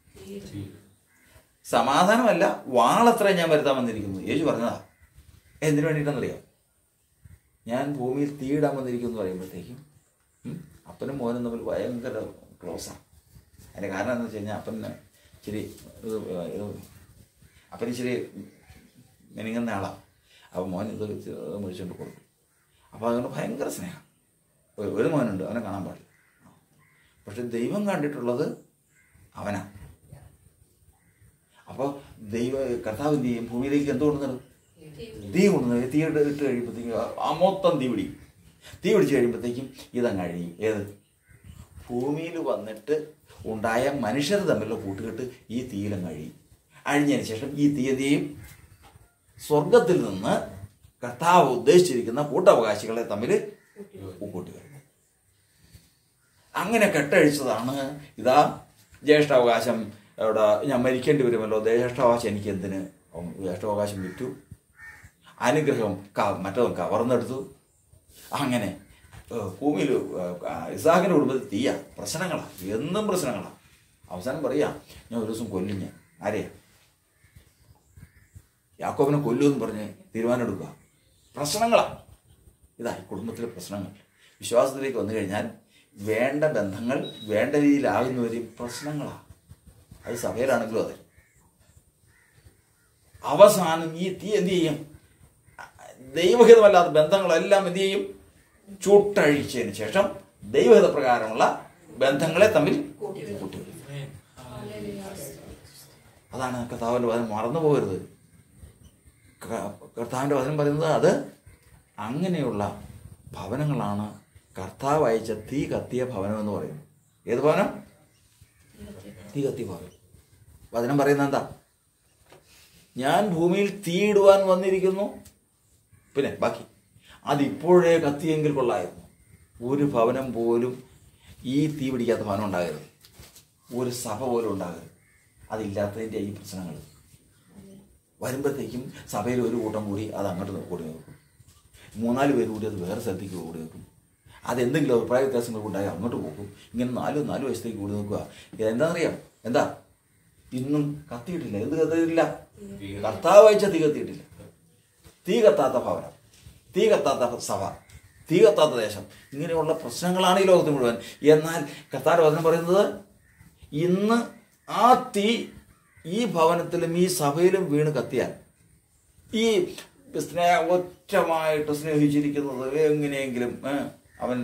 സമാധാനമല്ല, വാളത്ര ഞാൻ വരുത്താൻ വന്നിരിക്കുന്നു. യേശു പറഞ്ഞതാ. എന്തിനു വേണ്ടിയിട്ടെന്നറിയാം? ഞാൻ ഭൂമിയിൽ തീയിടാൻ വന്നിരിക്കുന്നു എന്ന് പറയുമ്പോഴത്തേക്കും അപ്പനും മോനും തമ്മിൽ ഭയങ്കര ക്ലോസാണ്. അതിൻ്റെ കാരണം എന്താണെന്ന് വെച്ച് കഴിഞ്ഞാൽ അപ്പന് ഇച്ചിരി ഇത് ഇത് അപ്പന് ഇച്ചിരി മെനിങ്ങുന്ന ആളാണ്. അപ്പോൾ മോൻ ഇത് മുഴിച്ചുകൊണ്ട് കൊടുക്കും. അപ്പോൾ അതുകൊണ്ട് ഭയങ്കര സ്നേഹം. ഒരു മോനുണ്ട്, അവനെ കാണാൻ പാടില്ല. പക്ഷെ ദൈവം കണ്ടിട്ടുള്ളത് അവനാണ്. അപ്പോൾ ദൈവ കർത്താവ് എന്ത് ചെയ്യും? ഭൂമിയിലേക്ക് എന്ത് കൊണ്ടുവന്നത്? തീ കൊണ്ടുവന്നത്. തീ ഇട്ട് ഇട്ട് കഴിയുമ്പോഴത്തേക്കും ആ മൊത്തം തീ പിടിക്കും. തീ പിടിച്ച് കഴിയുമ്പോഴത്തേക്കും ഇതങ്ങ് അഴിയും. ഏത്? ഭൂമിയിൽ വന്നിട്ട് ഉണ്ടായ മനുഷ്യർ തമ്മിലുള്ള കൂട്ടുകെട്ട് ഈ തീയിലങ്ങ് അഴിയും. അഴിഞ്ഞതിന് ശേഷം ഈ തീ എന്ത് ചെയ്യും? സ്വർഗത്തിൽ നിന്ന് കർത്താവ് ഉദ്ദേശിച്ചിരിക്കുന്ന കൂട്ടവകാശികളെ തമ്മിൽ കൂട്ടി വരും. അങ്ങനെ കെട്ടഴിച്ചതാണ്. ഇതാ ജ്യേഷ്ഠാവകാശം, അവിടെ ഞാൻ മരിക്കേണ്ടി വരുമല്ലോ, ജ്യേഷ്ഠാവകാശം എനിക്ക് എന്തിന്? ജ്യേഷ്ഠാവകാശം വിറ്റു, അനുഗ്രഹം മറ്റോ കവർന്നെടുത്തു. അങ്ങനെ ഭൂമിയിൽ ഇസാഖിൻ്റെ കുടുംബത്തിൽ തീയ പ്രശ്നങ്ങളാണ്, എന്നും പ്രശ്നങ്ങളാണ്. അവസാനം പറയാം, ഞാൻ ഒരു ദിവസം കൊല്ലും. ഞാൻ ആരെയാ? യാക്കോബിനെ കൊല്ലുമെന്ന് പറഞ്ഞ് തീരുമാനം എടുക്കുക. പ്രശ്നങ്ങളാണ്. ഇതായി കുടുംബത്തിലെ പ്രശ്നങ്ങൾ. വിശ്വാസത്തിലേക്ക് വന്നു കഴിഞ്ഞാൽ വേണ്ട ബന്ധങ്ങൾ വേണ്ട രീതിയിലാകുന്നവരെയും പ്രശ്നങ്ങളാണ്. അത് സഭയിലാണെങ്കിലും അതെ. അവസാനം ഈ തീ എന്ത് ചെയ്യും? ദൈവഹിതമല്ലാത്ത ബന്ധങ്ങളെല്ലാം എന്ത് ചെയ്യും? ചൂട്ടഴിച്ചതിന് ശേഷം ദൈവഹിത പ്രകാരമുള്ള ബന്ധങ്ങളെ തമ്മിൽ കൂട്ടി. അതാണ് കർത്താവിൻ്റെ വചനം. മറന്നു പോകരുത്. കർത്താവിൻ്റെ വചനം പറയുന്നത് അത് അങ്ങനെയുള്ള ഭവനങ്ങളാണ് കർത്താവ് അയച്ച തീ കത്തിയ ഭവനം എന്ന് പറയുന്നത്. ഏത് ഭവനം? തീ കത്തിയ ഭവനം. വചനം പറയുന്നത് എന്താ? ഞാൻ ഭൂമിയിൽ തീയിടുവാൻ വന്നിരിക്കുന്നു. പിന്നെ ബാക്കി അതിപ്പോഴേ കത്തിയെങ്കിൽ കൊള്ളായിരുന്നു. ഒരു ഭവനം പോലും ഈ തീ പിടിക്കാത്ത ഭവനം ഉണ്ടാകരുത്. ഒരു സഭ പോലും ഉണ്ടാകരുത്. അതില്ലാത്തതിൻ്റെ ഈ പ്രശ്നങ്ങൾ വരുമ്പോഴത്തേക്കും സഭയിൽ ഒരു കൂട്ടം കൂടി അത് അങ്ങോട്ട് കൂടി വെക്കും. മൂന്നാല് പേര് കൂടി അത് വേറെ സ്ഥലത്തേക്ക് കൂടി വെക്കും. അതെന്തെങ്കിലും അഭിപ്രായ വ്യത്യാസങ്ങൾ ഉണ്ടായി അങ്ങോട്ട് പോകും. ഇങ്ങനെ നാലും നാല് വയസ്സത്തേക്ക് കൂടി നോക്കുക. ഇതെന്താണെന്നറിയാം? എന്താ? ഇന്നും കത്തിയിട്ടില്ല. എന്ത് കത്തിയിട്ടില്ല? കർത്താവ് അയച്ച തീ കത്തിയിട്ടില്ല. തീ കത്താത്ത ഭവനം, തീ കത്താത്ത സഭ, തീ കത്താത്ത ദേശം, ഇങ്ങനെയുള്ള പ്രശ്നങ്ങളാണ് ഈ ലോകത്ത് മുഴുവൻ. എന്നാൽ കർത്താവിന്റെ വചനം പറയുന്നത് ഇന്ന് ആ തീ ഈ ഭവനത്തിലും ഈ സഭയിലും വീണ് കത്തിയാൽ, ഈ സ്നേഹ ഒറ്റമായിട്ട് സ്നേഹിച്ചിരിക്കുന്നത് എങ്ങനെയെങ്കിലും അവൻ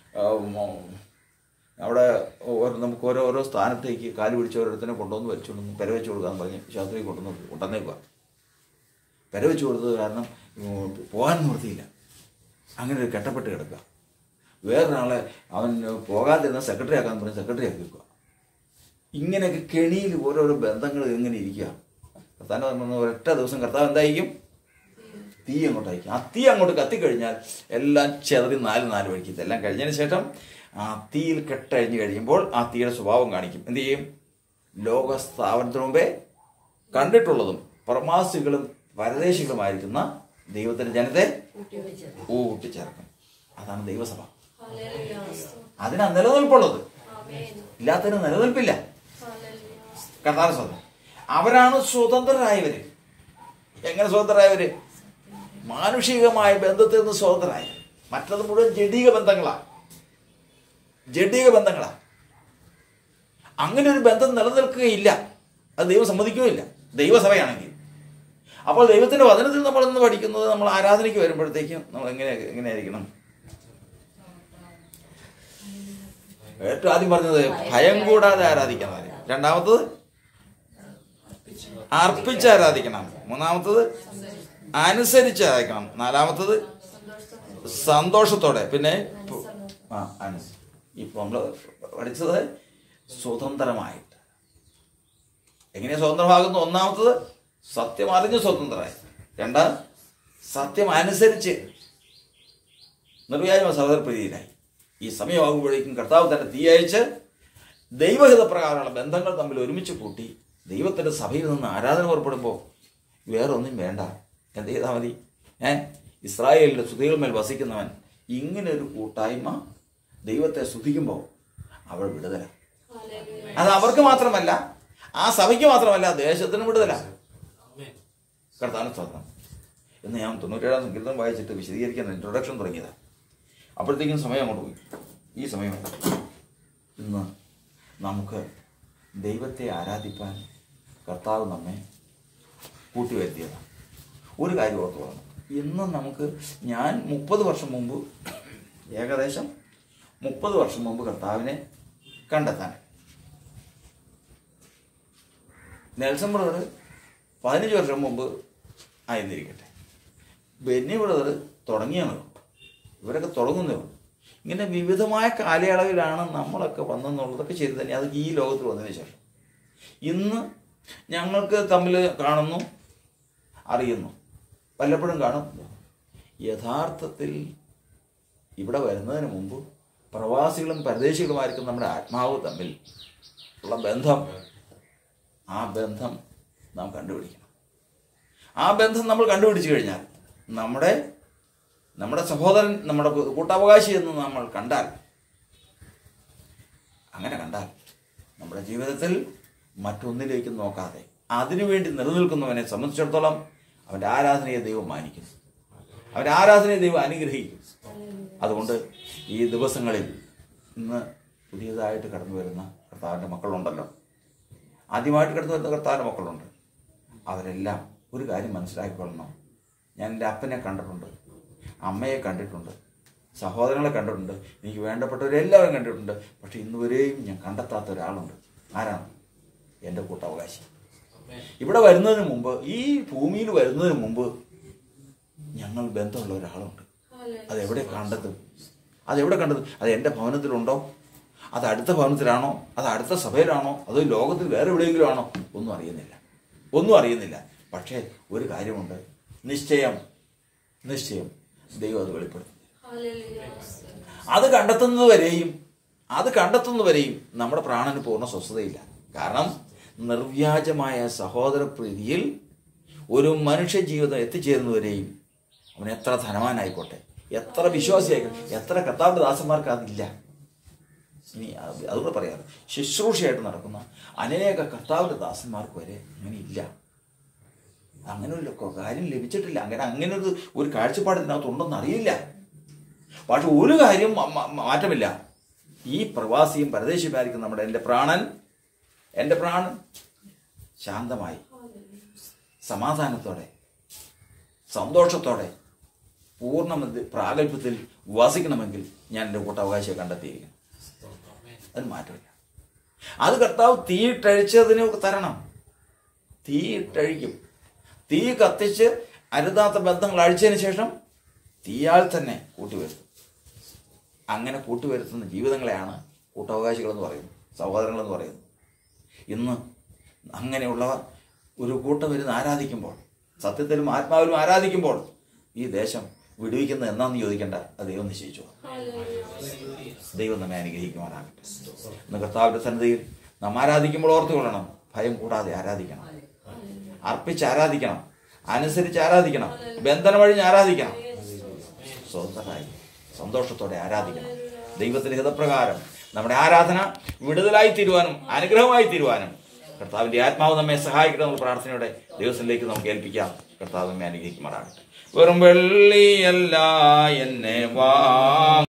അവിടെ നമുക്ക് ഓരോ ഓരോ സ്ഥാനത്തേക്ക് കാല് പിടിച്ച ഓരോരുത്തരെ കൊണ്ടുവന്ന് വലിച്ചുകൊണ്ടു പെരവെച്ച് കൊടുക്കാന്ന് പറഞ്ഞ് ശാസ്ത്രീയ കൊണ്ടുവന്ന് കൊണ്ടുവന്നേക്കുക. പെരവെച്ച് കൊടുത്തത് കാരണം പോകാൻ നിർത്തിയില്ല. അങ്ങനെ ഒരു കെട്ടപ്പെട്ട് കിടക്കുക. വേറൊരാളെ അവൻ പോകാതിരുന്ന സെക്രട്ടറി ആക്കാൻ പറഞ്ഞ് സെക്രട്ടറി ആക്കി വെക്കുക. ഇങ്ങനെയൊക്കെ കെണിയിൽ ഓരോരോ ബന്ധങ്ങൾ ഇങ്ങനെ ഇരിക്കുക. കർത്താവിൻ്റെ പറഞ്ഞ ഒരൊറ്റ ദിവസം കർത്താവ് എന്തായിരിക്കും? തീ അങ്ങോട്ടായിരിക്കും. ആ തീ അങ്ങോട്ട് കത്തിക്കഴിഞ്ഞാൽ എല്ലാം ചെതറി നാല് നാല് വഴിക്ക്. ഇതെല്ലാം കഴിഞ്ഞതിന് ശേഷം ആ തീയിൽ കെട്ടഴിഞ്ഞ് കഴിയുമ്പോൾ ആ തീയുടെ സ്വഭാവം കാണിക്കും. എന്ത് ചെയ്യും? ലോക സ്ഥാപനത്തിന് മുമ്പേ കണ്ടിട്ടുള്ളതും പ്രവാസികളും പരദേശികളുമായിരിക്കുന്ന ദൈവത്തിന്റെ ജനത്തെ കൂട്ടിച്ചേർക്കും. അതാണ് ദൈവസഭ. അതിനാ നിലനിൽപ്പുള്ളത്. ഇല്ലാത്തതിന് നിലനിൽപ്പില്ല. കർത്താവ് സ്വതന്ത്രം. അവരാണ് സ്വതന്ത്രരായവര്. എങ്ങനെ സ്വതന്ത്രരായവര്? മാനുഷികമായ ബന്ധത്തിൽ നിന്ന് സ്വതന്ത്രരായ. മറ്റത് മുഴുവൻ ജഡിക ബന്ധങ്ങളാണ്. ജഡിക ബന്ധങ്ങളാണ്. അങ്ങനെ ഒരു ബന്ധം നിലനിൽക്കുകയില്ല. അത് ദൈവം സമ്മതിക്കുകയില്ല. ദൈവസഭയാണെങ്കിൽ അപ്പോൾ ദൈവത്തിന്റെ വചനത്തിൽ നമ്മൾ ഇന്ന് പഠിക്കുന്നത്, നമ്മൾ ആരാധനയ്ക്ക് വരുമ്പോഴത്തേക്കും നമ്മൾ എങ്ങനെ എങ്ങനെയായിരിക്കണം? ഏറ്റവും ആദ്യം പറഞ്ഞത് ഭയം കൂടാതെ ആരാധിക്കണം. രണ്ടാമത്തത് അർപ്പിച്ച് ആരാധിക്കണം. മൂന്നാമത്തത് അനുസരിച്ച് ആരാധിക്കണം. നാലാമത്തത് സന്തോഷത്തോടെ. പിന്നെ ആ അനുസ ഇപ്പൊ നമ്മൾ പഠിച്ചത് സ്വതന്ത്രമായിട്ട്. എങ്ങനെയാ സ്വതന്ത്രമാകുന്നു? ഒന്നാമത്തത് സത്യം അറിഞ്ഞ് സ്വതന്ത്രമായി. രണ്ടാം സത്യം അനുസരിച്ച് നിർവ്യാജ സഹോദരപ്രീതിയിലായി. ഈ സമയമാകുമ്പോഴേക്കും കർത്താവ് തന്റെ തീ അയച്ച് ദൈവഹിത പ്രകാരമുള്ള ബന്ധങ്ങൾ തമ്മിൽ ഒരുമിച്ച് കൂട്ടി ദൈവത്തിന്റെ സഭയിൽ നിന്ന് ആരാധന പുറപ്പെടുമ്പോൾ വേറെ ഒന്നും വേണ്ട, എന്ത് ചെയ്താൽ മതി? ഏഹ് ഇസ്രായേലിന്റെ സ്തുതികൾ മേൽ വസിക്കുന്നവൻ ഇങ്ങനെ ഒരു കൂട്ടായ്മ ദൈവത്തെ സ്തുതിക്കുമ്പോൾ അവൾ വിടുതല. അത് അവർക്ക് മാത്രമല്ല, ആ സഭയ്ക്ക് മാത്രമല്ല, ദേശത്തിന് വിടുതല. കർത്താവിന് സ്തോത്രം എന്ന് ഞാൻ തൊണ്ണൂറ്റേഴാം സങ്കീർത്തനം വായിച്ചിട്ട് വിശദീകരിക്കാൻ ഇൻട്രൊഡക്ഷൻ തുടങ്ങിയതാണ്. അപ്പോഴത്തേക്കും സമയം അങ്ങോട്ട് പോയി. ഈ സമയം ഇന്ന് നമുക്ക് ദൈവത്തെ ആരാധിപ്പാൻ കർത്താവ് നമ്മെ കൂട്ടിവരുത്തിയതാണ്. ഒരു കാര്യം ഓർത്തു പോകണം. ഇന്ന് നമുക്ക്, ഞാൻ മുപ്പത് വർഷം മുമ്പ്, ഏകദേശം മുപ്പത് വർഷം മുമ്പ് കർത്താവിനെ കണ്ടെത്താൻ, നെൽസൺ ബ്രദർ പതിനഞ്ച് വർഷം മുമ്പ് ആയിരുന്നിരിക്കട്ടെ, ബെന്നി ബ്രദർ തുടങ്ങിയാണ്, ഇവരൊക്കെ തുടങ്ങുന്നേ ഉള്ളൂ. ഇങ്ങനെ വിവിധമായ കാലയളവിലാണ് നമ്മളൊക്കെ വന്നെന്നുള്ളതൊക്കെ ശരി തന്നെ. അത് ഈ ലോകത്തിൽ വന്നതിന് ശേഷം ഇന്ന് ഞങ്ങൾക്ക് തമ്മിൽ കാണുന്നു, അറിയുന്നു, വല്ലപ്പോഴും കാണും. യഥാർത്ഥത്തിൽ ഇവിടെ വരുന്നതിന് മുമ്പ് പ്രവാസികളും പരദേശികളുമായിരിക്കും നമ്മുടെ ആത്മാവ് തമ്മിൽ ഉള്ള ബന്ധം. ആ ബന്ധം നാം കണ്ടുപിടിക്കണം. ആ ബന്ധം നമ്മൾ കണ്ടുപിടിച്ചു കഴിഞ്ഞാൽ നമ്മുടെ നമ്മുടെ സഹോദരൻ, നമ്മുടെ കൂട്ടാവകാശി എന്ന് നമ്മൾ കണ്ടാൽ, അങ്ങനെ കണ്ടാൽ നമ്മുടെ ജീവിതത്തിൽ മറ്റൊന്നിലേക്ക് നോക്കാതെ അതിനുവേണ്ടി നിലനിൽക്കുന്നവനെ സംബന്ധിച്ചിടത്തോളം അവൻ്റെ ആരാധനയെ ദൈവം മാനിക്കും, അവൻ്റെ ആരാധനയെ ദൈവം അനുഗ്രഹിക്കും. അതുകൊണ്ട് ഈ ദിവസങ്ങളിൽ ഇന്ന് പുതിയതായിട്ട് കടന്നു വരുന്ന കർത്താവിൻ്റെ മക്കളുണ്ടല്ലോ, ആദ്യമായിട്ട് കടന്നു വരുന്ന കർത്താവിൻ്റെ മക്കളുണ്ട്. അവരെല്ലാം ഒരു കാര്യം മനസ്സിലാക്കിക്കൊള്ളണം. ഞാൻ എൻ്റെ അപ്പനെ കണ്ടിട്ടുണ്ട്, അമ്മയെ കണ്ടിട്ടുണ്ട്, സഹോദരങ്ങളെ കണ്ടിട്ടുണ്ട്, എനിക്ക് വേണ്ടപ്പെട്ടവരെല്ലാവരും കണ്ടിട്ടുണ്ട്. പക്ഷെ ഇന്നുവരെയും ഞാൻ കണ്ടെത്താത്ത ഒരാളുണ്ട്. ആരാണ്? എൻ്റെ കൂട്ടവകാശി. ഇവിടെ വരുന്നതിന് മുമ്പ്, ഈ ഭൂമിയിൽ വരുന്നതിന് മുമ്പ് ഞങ്ങൾ ബന്ധമുള്ള ഒരാളുണ്ട്. അതെവിടെ കണ്ടെത്തും? അതെവിടെ കണ്ടെത്തും? അത് എൻ്റെ ഭവനത്തിലുണ്ടോ? അത് അടുത്ത ഭവനത്തിലാണോ? അത് അടുത്ത സഭയിലാണോ? അതോ ലോകത്തിൽ വേറെ എവിടെയെങ്കിലും ആണോ? ഒന്നും അറിയുന്നില്ല, ഒന്നും അറിയുന്നില്ല. പക്ഷേ ഒരു കാര്യമുണ്ട്, നിശ്ചയം, നിശ്ചയം ദൈവം അത് വെളിപ്പെടുത്തും. അത് കണ്ടെത്തുന്നതുവരെയും അത് കണ്ടെത്തുന്നവരെയും നമ്മുടെ പ്രാണന് പൂർണ്ണ സ്വസ്ഥതയില്ല. കാരണം നിർവ്യാജമായ സഹോദരപ്രീതിയിൽ ഒരു മനുഷ്യ ജീവിതം എത്തിച്ചേരുന്നവരെയും അവൻ എത്ര ധനവാനായിക്കോട്ടെ, എത്ര വിശ്വാസിയായിക്കോട്ടെ, എത്ര കർത്താവിന്റെ ദാസന്മാർക്ക് അതില്ല. ഇനി അതുകൂടെ പറയാറ്, ശുശ്രൂഷയായിട്ട് നടക്കുന്ന അനേക കർത്താവിന്റെ ദാസന്മാർക്ക് വരെ അങ്ങനെ ഇല്ല. അങ്ങനെ ഒരു കാര്യം ലഭിച്ചിട്ടില്ല. അങ്ങനെ അങ്ങനെ ഒരു ഒരു കാഴ്ചപ്പാട് ഇതിനകത്തുണ്ടെന്ന് അറിയില്ല. പക്ഷെ ഒരു കാര്യം മാറ്റമില്ല. ഈ പ്രവാസിയും പരദേശിയുമായിരിക്കും നമ്മുടെ എൻ്റെ പ്രാണൻ എൻ്റെ പ്രാണൻ ശാന്തമായി, സമാധാനത്തോടെ, സന്തോഷത്തോടെ, പൂർണ്ണ പ്രാഗൽഭ്യത്തിൽ വസിക്കണമെങ്കിൽ ഞാൻ എൻ്റെ കൂട്ടവകാശിയെ കണ്ടെത്തിയിരിക്കണം. അതിന് മാറ്റമില്ല. അത് കർത്താവ് തീയിട്ടഴിച്ചതിന് തരണം. തീയിട്ടഴിക്കും. തീ കത്തിച്ച് അരുതാത്ത ബന്ധങ്ങൾ അഴിച്ചതിന് ശേഷം തീയാൽ തന്നെ കൂട്ടിവരുത്തും. അങ്ങനെ കൂട്ടിവരുത്തുന്ന ജീവിതങ്ങളെയാണ് കൂട്ടവകാശികളെന്ന് പറയുന്നത്, സഹോദരങ്ങളെന്ന് പറയുന്നത്. ഇന്ന് അങ്ങനെയുള്ളവ ഒരു കൂട്ടം വരുന്ന് ആരാധിക്കുമ്പോൾ, സത്യത്തിലും ആത്മാവിലും ആരാധിക്കുമ്പോൾ ഈ ദേശം വിടുവിക്കുന്നത് എന്നാന്ന് ചോദിക്കേണ്ട, അത് ദൈവം നിശ്ചയിച്ചു. ദൈവം നമ്മെ അനുഗ്രഹിക്കുവാനാകട്ടെ. ഇന്ന് കർത്താവിന്റെ സന്നിധിയിൽ നാം ആരാധിക്കുമ്പോൾ ഓർത്തുകൊള്ളണം, ഭയം കൂടാതെ ആരാധിക്കണം, അർപ്പിച്ച് ആരാധിക്കണം, അനുസരിച്ച് ആരാധിക്കണം, ബന്ധനം വഴിഞ്ഞ് ആരാധിക്കണം, സ്വതന്ത്രമായി സന്തോഷത്തോടെ ആരാധിക്കണം. ദൈവത്തിന്റെ ഹിതപ്രകാരം നമ്മുടെ ആരാധന വിടുതലായി തീരുവാനും അനുഗ്രഹമായി തീരുവാനും കർത്താവിന്റെ ആത്മാവ് നമ്മെ സഹായിക്കട്ടെ എന്നുള്ള പ്രാർത്ഥനയോടെ ദിവസത്തിലേക്ക് നമുക്ക് ഏൽപ്പിക്കാം. കർത്താവ് നമ്മെ അനുഗ്രഹിക്കുമാറാകട്ടെ. വെറും വെള്ളിയല്ല എന്നെ വാ